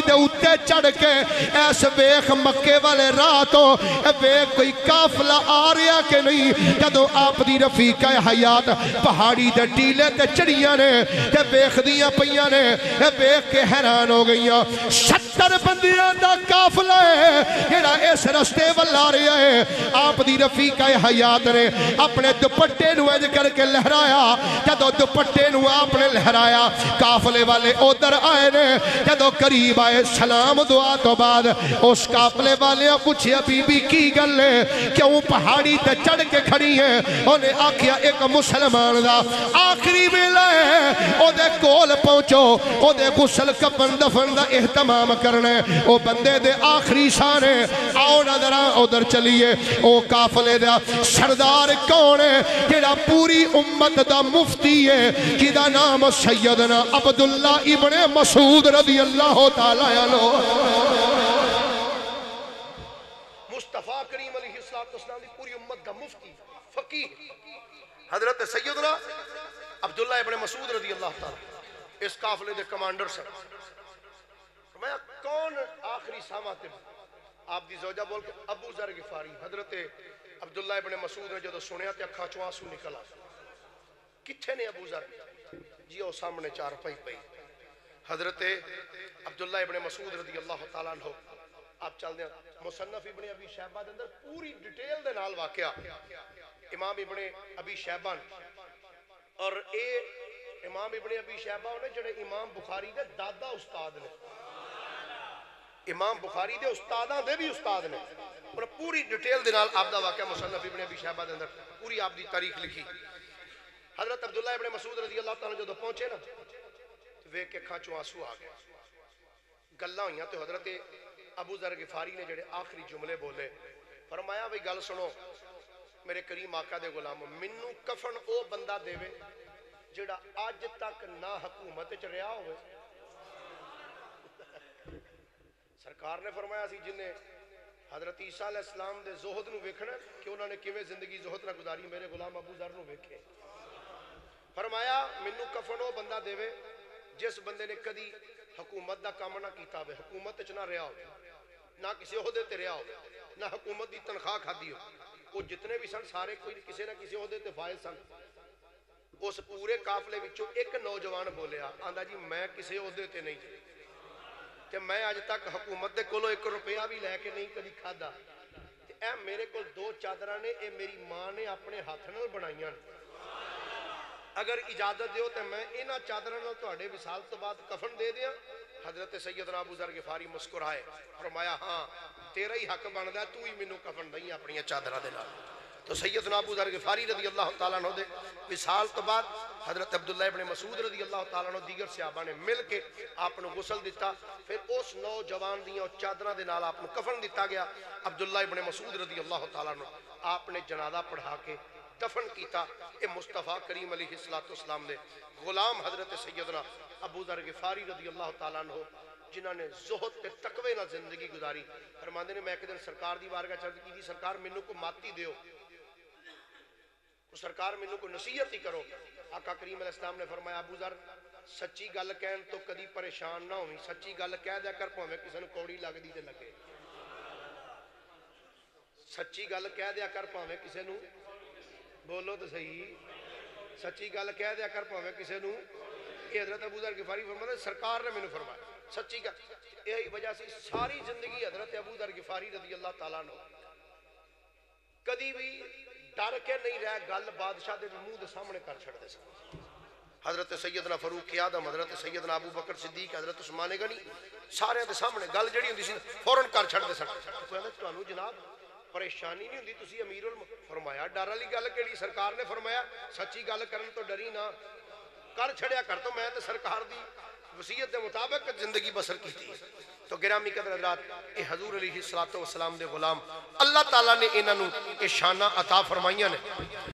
تے چڑھ کے ایس ویخ مکے والے راہ تو ویخ کوئی قافلہ آ رہا کہ نہیں جدو آپ دی رفیقہ حیات پہاڑی دے ٹیلے تے چڑیاں نے تے ویخ دیاں پیاں نے ویخ کے حیران ہو گئیاں 70 بندیاں دا قافلہ ہے جڑا اس رستے والا رہا ہے آپ دی رفیقہ حیات نے اپنے دوپٹے نو اج کر کے لہرایا جدو دوپٹے نو آپ نے لہرایا قافلے والے ادھر آئے نے جدو قریب آئے سلام دعا تو بعد اس قافلے والے پوچھے بی بی کی گل ہے کیوں پہاڑی تے چڑھ کے کھڑی ہے انہیں آکھیا ایک مسلمان دا آخری ویلا ہے او دے کول پہنچو او دے غسل کفن دفن دا اہتمام کرنے او بندے دے آخری سانے آؤ نظر ادھر چلیے او قافلے دا سردار کون ہے جڑا پوری امت دا مفتی ہے جدا نام سیدنا عبداللہ ابن مسعود رضی اللہ تعالیٰ عنہ مصطفیٰ کریم علیہ السلام دی پوری امت دا مفتی فقیہ حضرت سیدنا عبداللہ ابن مسعود رضی اللہ تعالیٰ اس قافلے دے کمانڈر سے میں کون آخری ساماتے آپ دی زوجہ بول کے ابو ذر غفاری حضرت عبداللہ ابن مسعود نے جدو سنیا تے اکھاں چوں آنسو نکلا کتھے نے ابو ذر جی او سامنے چار پئی پئی حضرت عبداللہ ابن مسعود رضی اللہ تعالیٰ عنہ آپ چل دیں مصنف ابن ابی شیبہ دے اندر پوری ڈیٹیل دے نال واقعہ امام ابن ابی شیبہ اور اے امام ابن ابی شیبہ انہیں جڑے امام بخاری دے دادا استاد نے امام بخاری دے استاداں دے بھی استاد نے اور پوری ڈیٹیل دے نال آپ دا واقعہ مصنف ابن ابی شیبہ دے اندر پوری آپ دی تاریخ لکھی حضرت عبداللہ ابن مسعود رضی اللہ تعالیٰ جو پہنچے نا ویک کے کھانچوں آنسو آ گئے گلاں ہوئیاں تو حضرت ابو ذر غفاری نے جڑے آخری جملے بولے فرمایا بھئی گل سنو میرے کریم آقا دے غلام منو کفن او بندہ دے وے جڑا آج تک نہ حکومت چ رہا ہوئے سرکار نے فرمایا سی جنہیں حضرت عیسیٰ علیہ السلام دے زہد نو ویکھنا کہ انہوں نے کیویں زندگی زہد نہ گزاری میرے غلام ابو ذر نو ویکھے فرمایا منو کفن او بندہ دے وے جس بندے نے کدی حکومت دا کام نہ کیتا ہوئے حکومت چ نہ رہا ہو نہ کسی عہدے تے رہا ہو نہ حکومت دی تنخواہ کھادی ہو وہ جتنے بھی سن سارے کوئی کسی نہ کسی عہدے تے فائل سن اس پورے قافلے وچوں ایک نوجوان بولیا آندا جی میں کسی عہدے تے نہیں کہ میں آج تک حکومت دے کولو 1 روپیہ بھی لے کے نہیں کدی کھادا اے میرے کول 2 چادراں نے اے میری ماں نے اپنے ہاتھ نال بنائیاں اگر اجازت دیو تے میں انہاں چادراں نال تہاڈے وصال تو بعد کفن دے دیاں حضرت سیدنا ابو ذر غفاری مسکرائے فرمایا ہاں تیرا ہی حق بندا تو ہی مینوں کفن دئی اپنی چادراں دے نال تو سیدنا ابو ذر غفاری رضی اللہ تعالیٰ عنہ دے وصال تو بعد حضرت عبداللہ ابن مسعود رضی اللہ تعالیٰ عنہ دیگر صحابہ نے مل کے آپ نے غسل دیتا پھر اس نوجوان دیاں چادراں دے نال آپ نے کفن دیتا گیا عبداللہ ابن مسعود رضی اللہ تعالیٰ عنہ آپ نے جنازہ پڑھا کے دفن کیتا اے مصطفیٰ کریم علیہ السلام نے غلام حضرت سیدنا ابو ذر غفاری رضی اللہ تعالیٰ عنہ جنہاں نے زہد تے تقوی نال زندگی گزاری فرماندے نے میں ایک دن سرکار دی بارگاہ چل کی تھی سرکار مینوں کو ماتی دیو سرکار مینوں کو نصیحت ہی کرو آقا کریم علیہ السلام نے فرمایا ابو ذر سچی گل کہن تو کدی پریشان نہ ہوئی سچی گل کہہ دیا کر پاویں کسے نوں کوڑی لگدی تے لگے سچی گل کہہ دیا کر پاویں کسے نوں بولو تو صحیح سچی گل کہہ دیا کر پاویں کسے نوں یہ حضرت ابو ذر غفاری فرماتے سرکار نے مینوں فرمایا سچی گل یہی وجہ سے ساری زندگی حضرت ابو ذر غفاری رضی اللہ تعالیٰ عنہ کدی بھی ڈر کے نہیں رہا گل بادشاہ دے منہ دے سامنے کر چھڑ دے سن حضرت سیدنا فاروق اعظم حضرت سیدنا ابو بکر صدیق حضرت عثمان غنی سارے دے سامنے گل جڑی ہوندی سی فوراً کر چھڑ دے سن تانوں جناب پریشانی نہیں ہوندی تسی امیر فرمایا ڈر والی گل کیڑی سرکار نے فرمایا سچی گل کرن تو ڈری نہ کر چھڑیا کر تو میں تے سرکار دی وصیت دے مطابق زندگی بسر کی تھی تو گرامی قدر حضرات اے حضور علیہ الصلوۃ والسلام دے غلام اللہ تعالیٰ نے انہاں نوں اے شاناں عطا فرمائیاں نے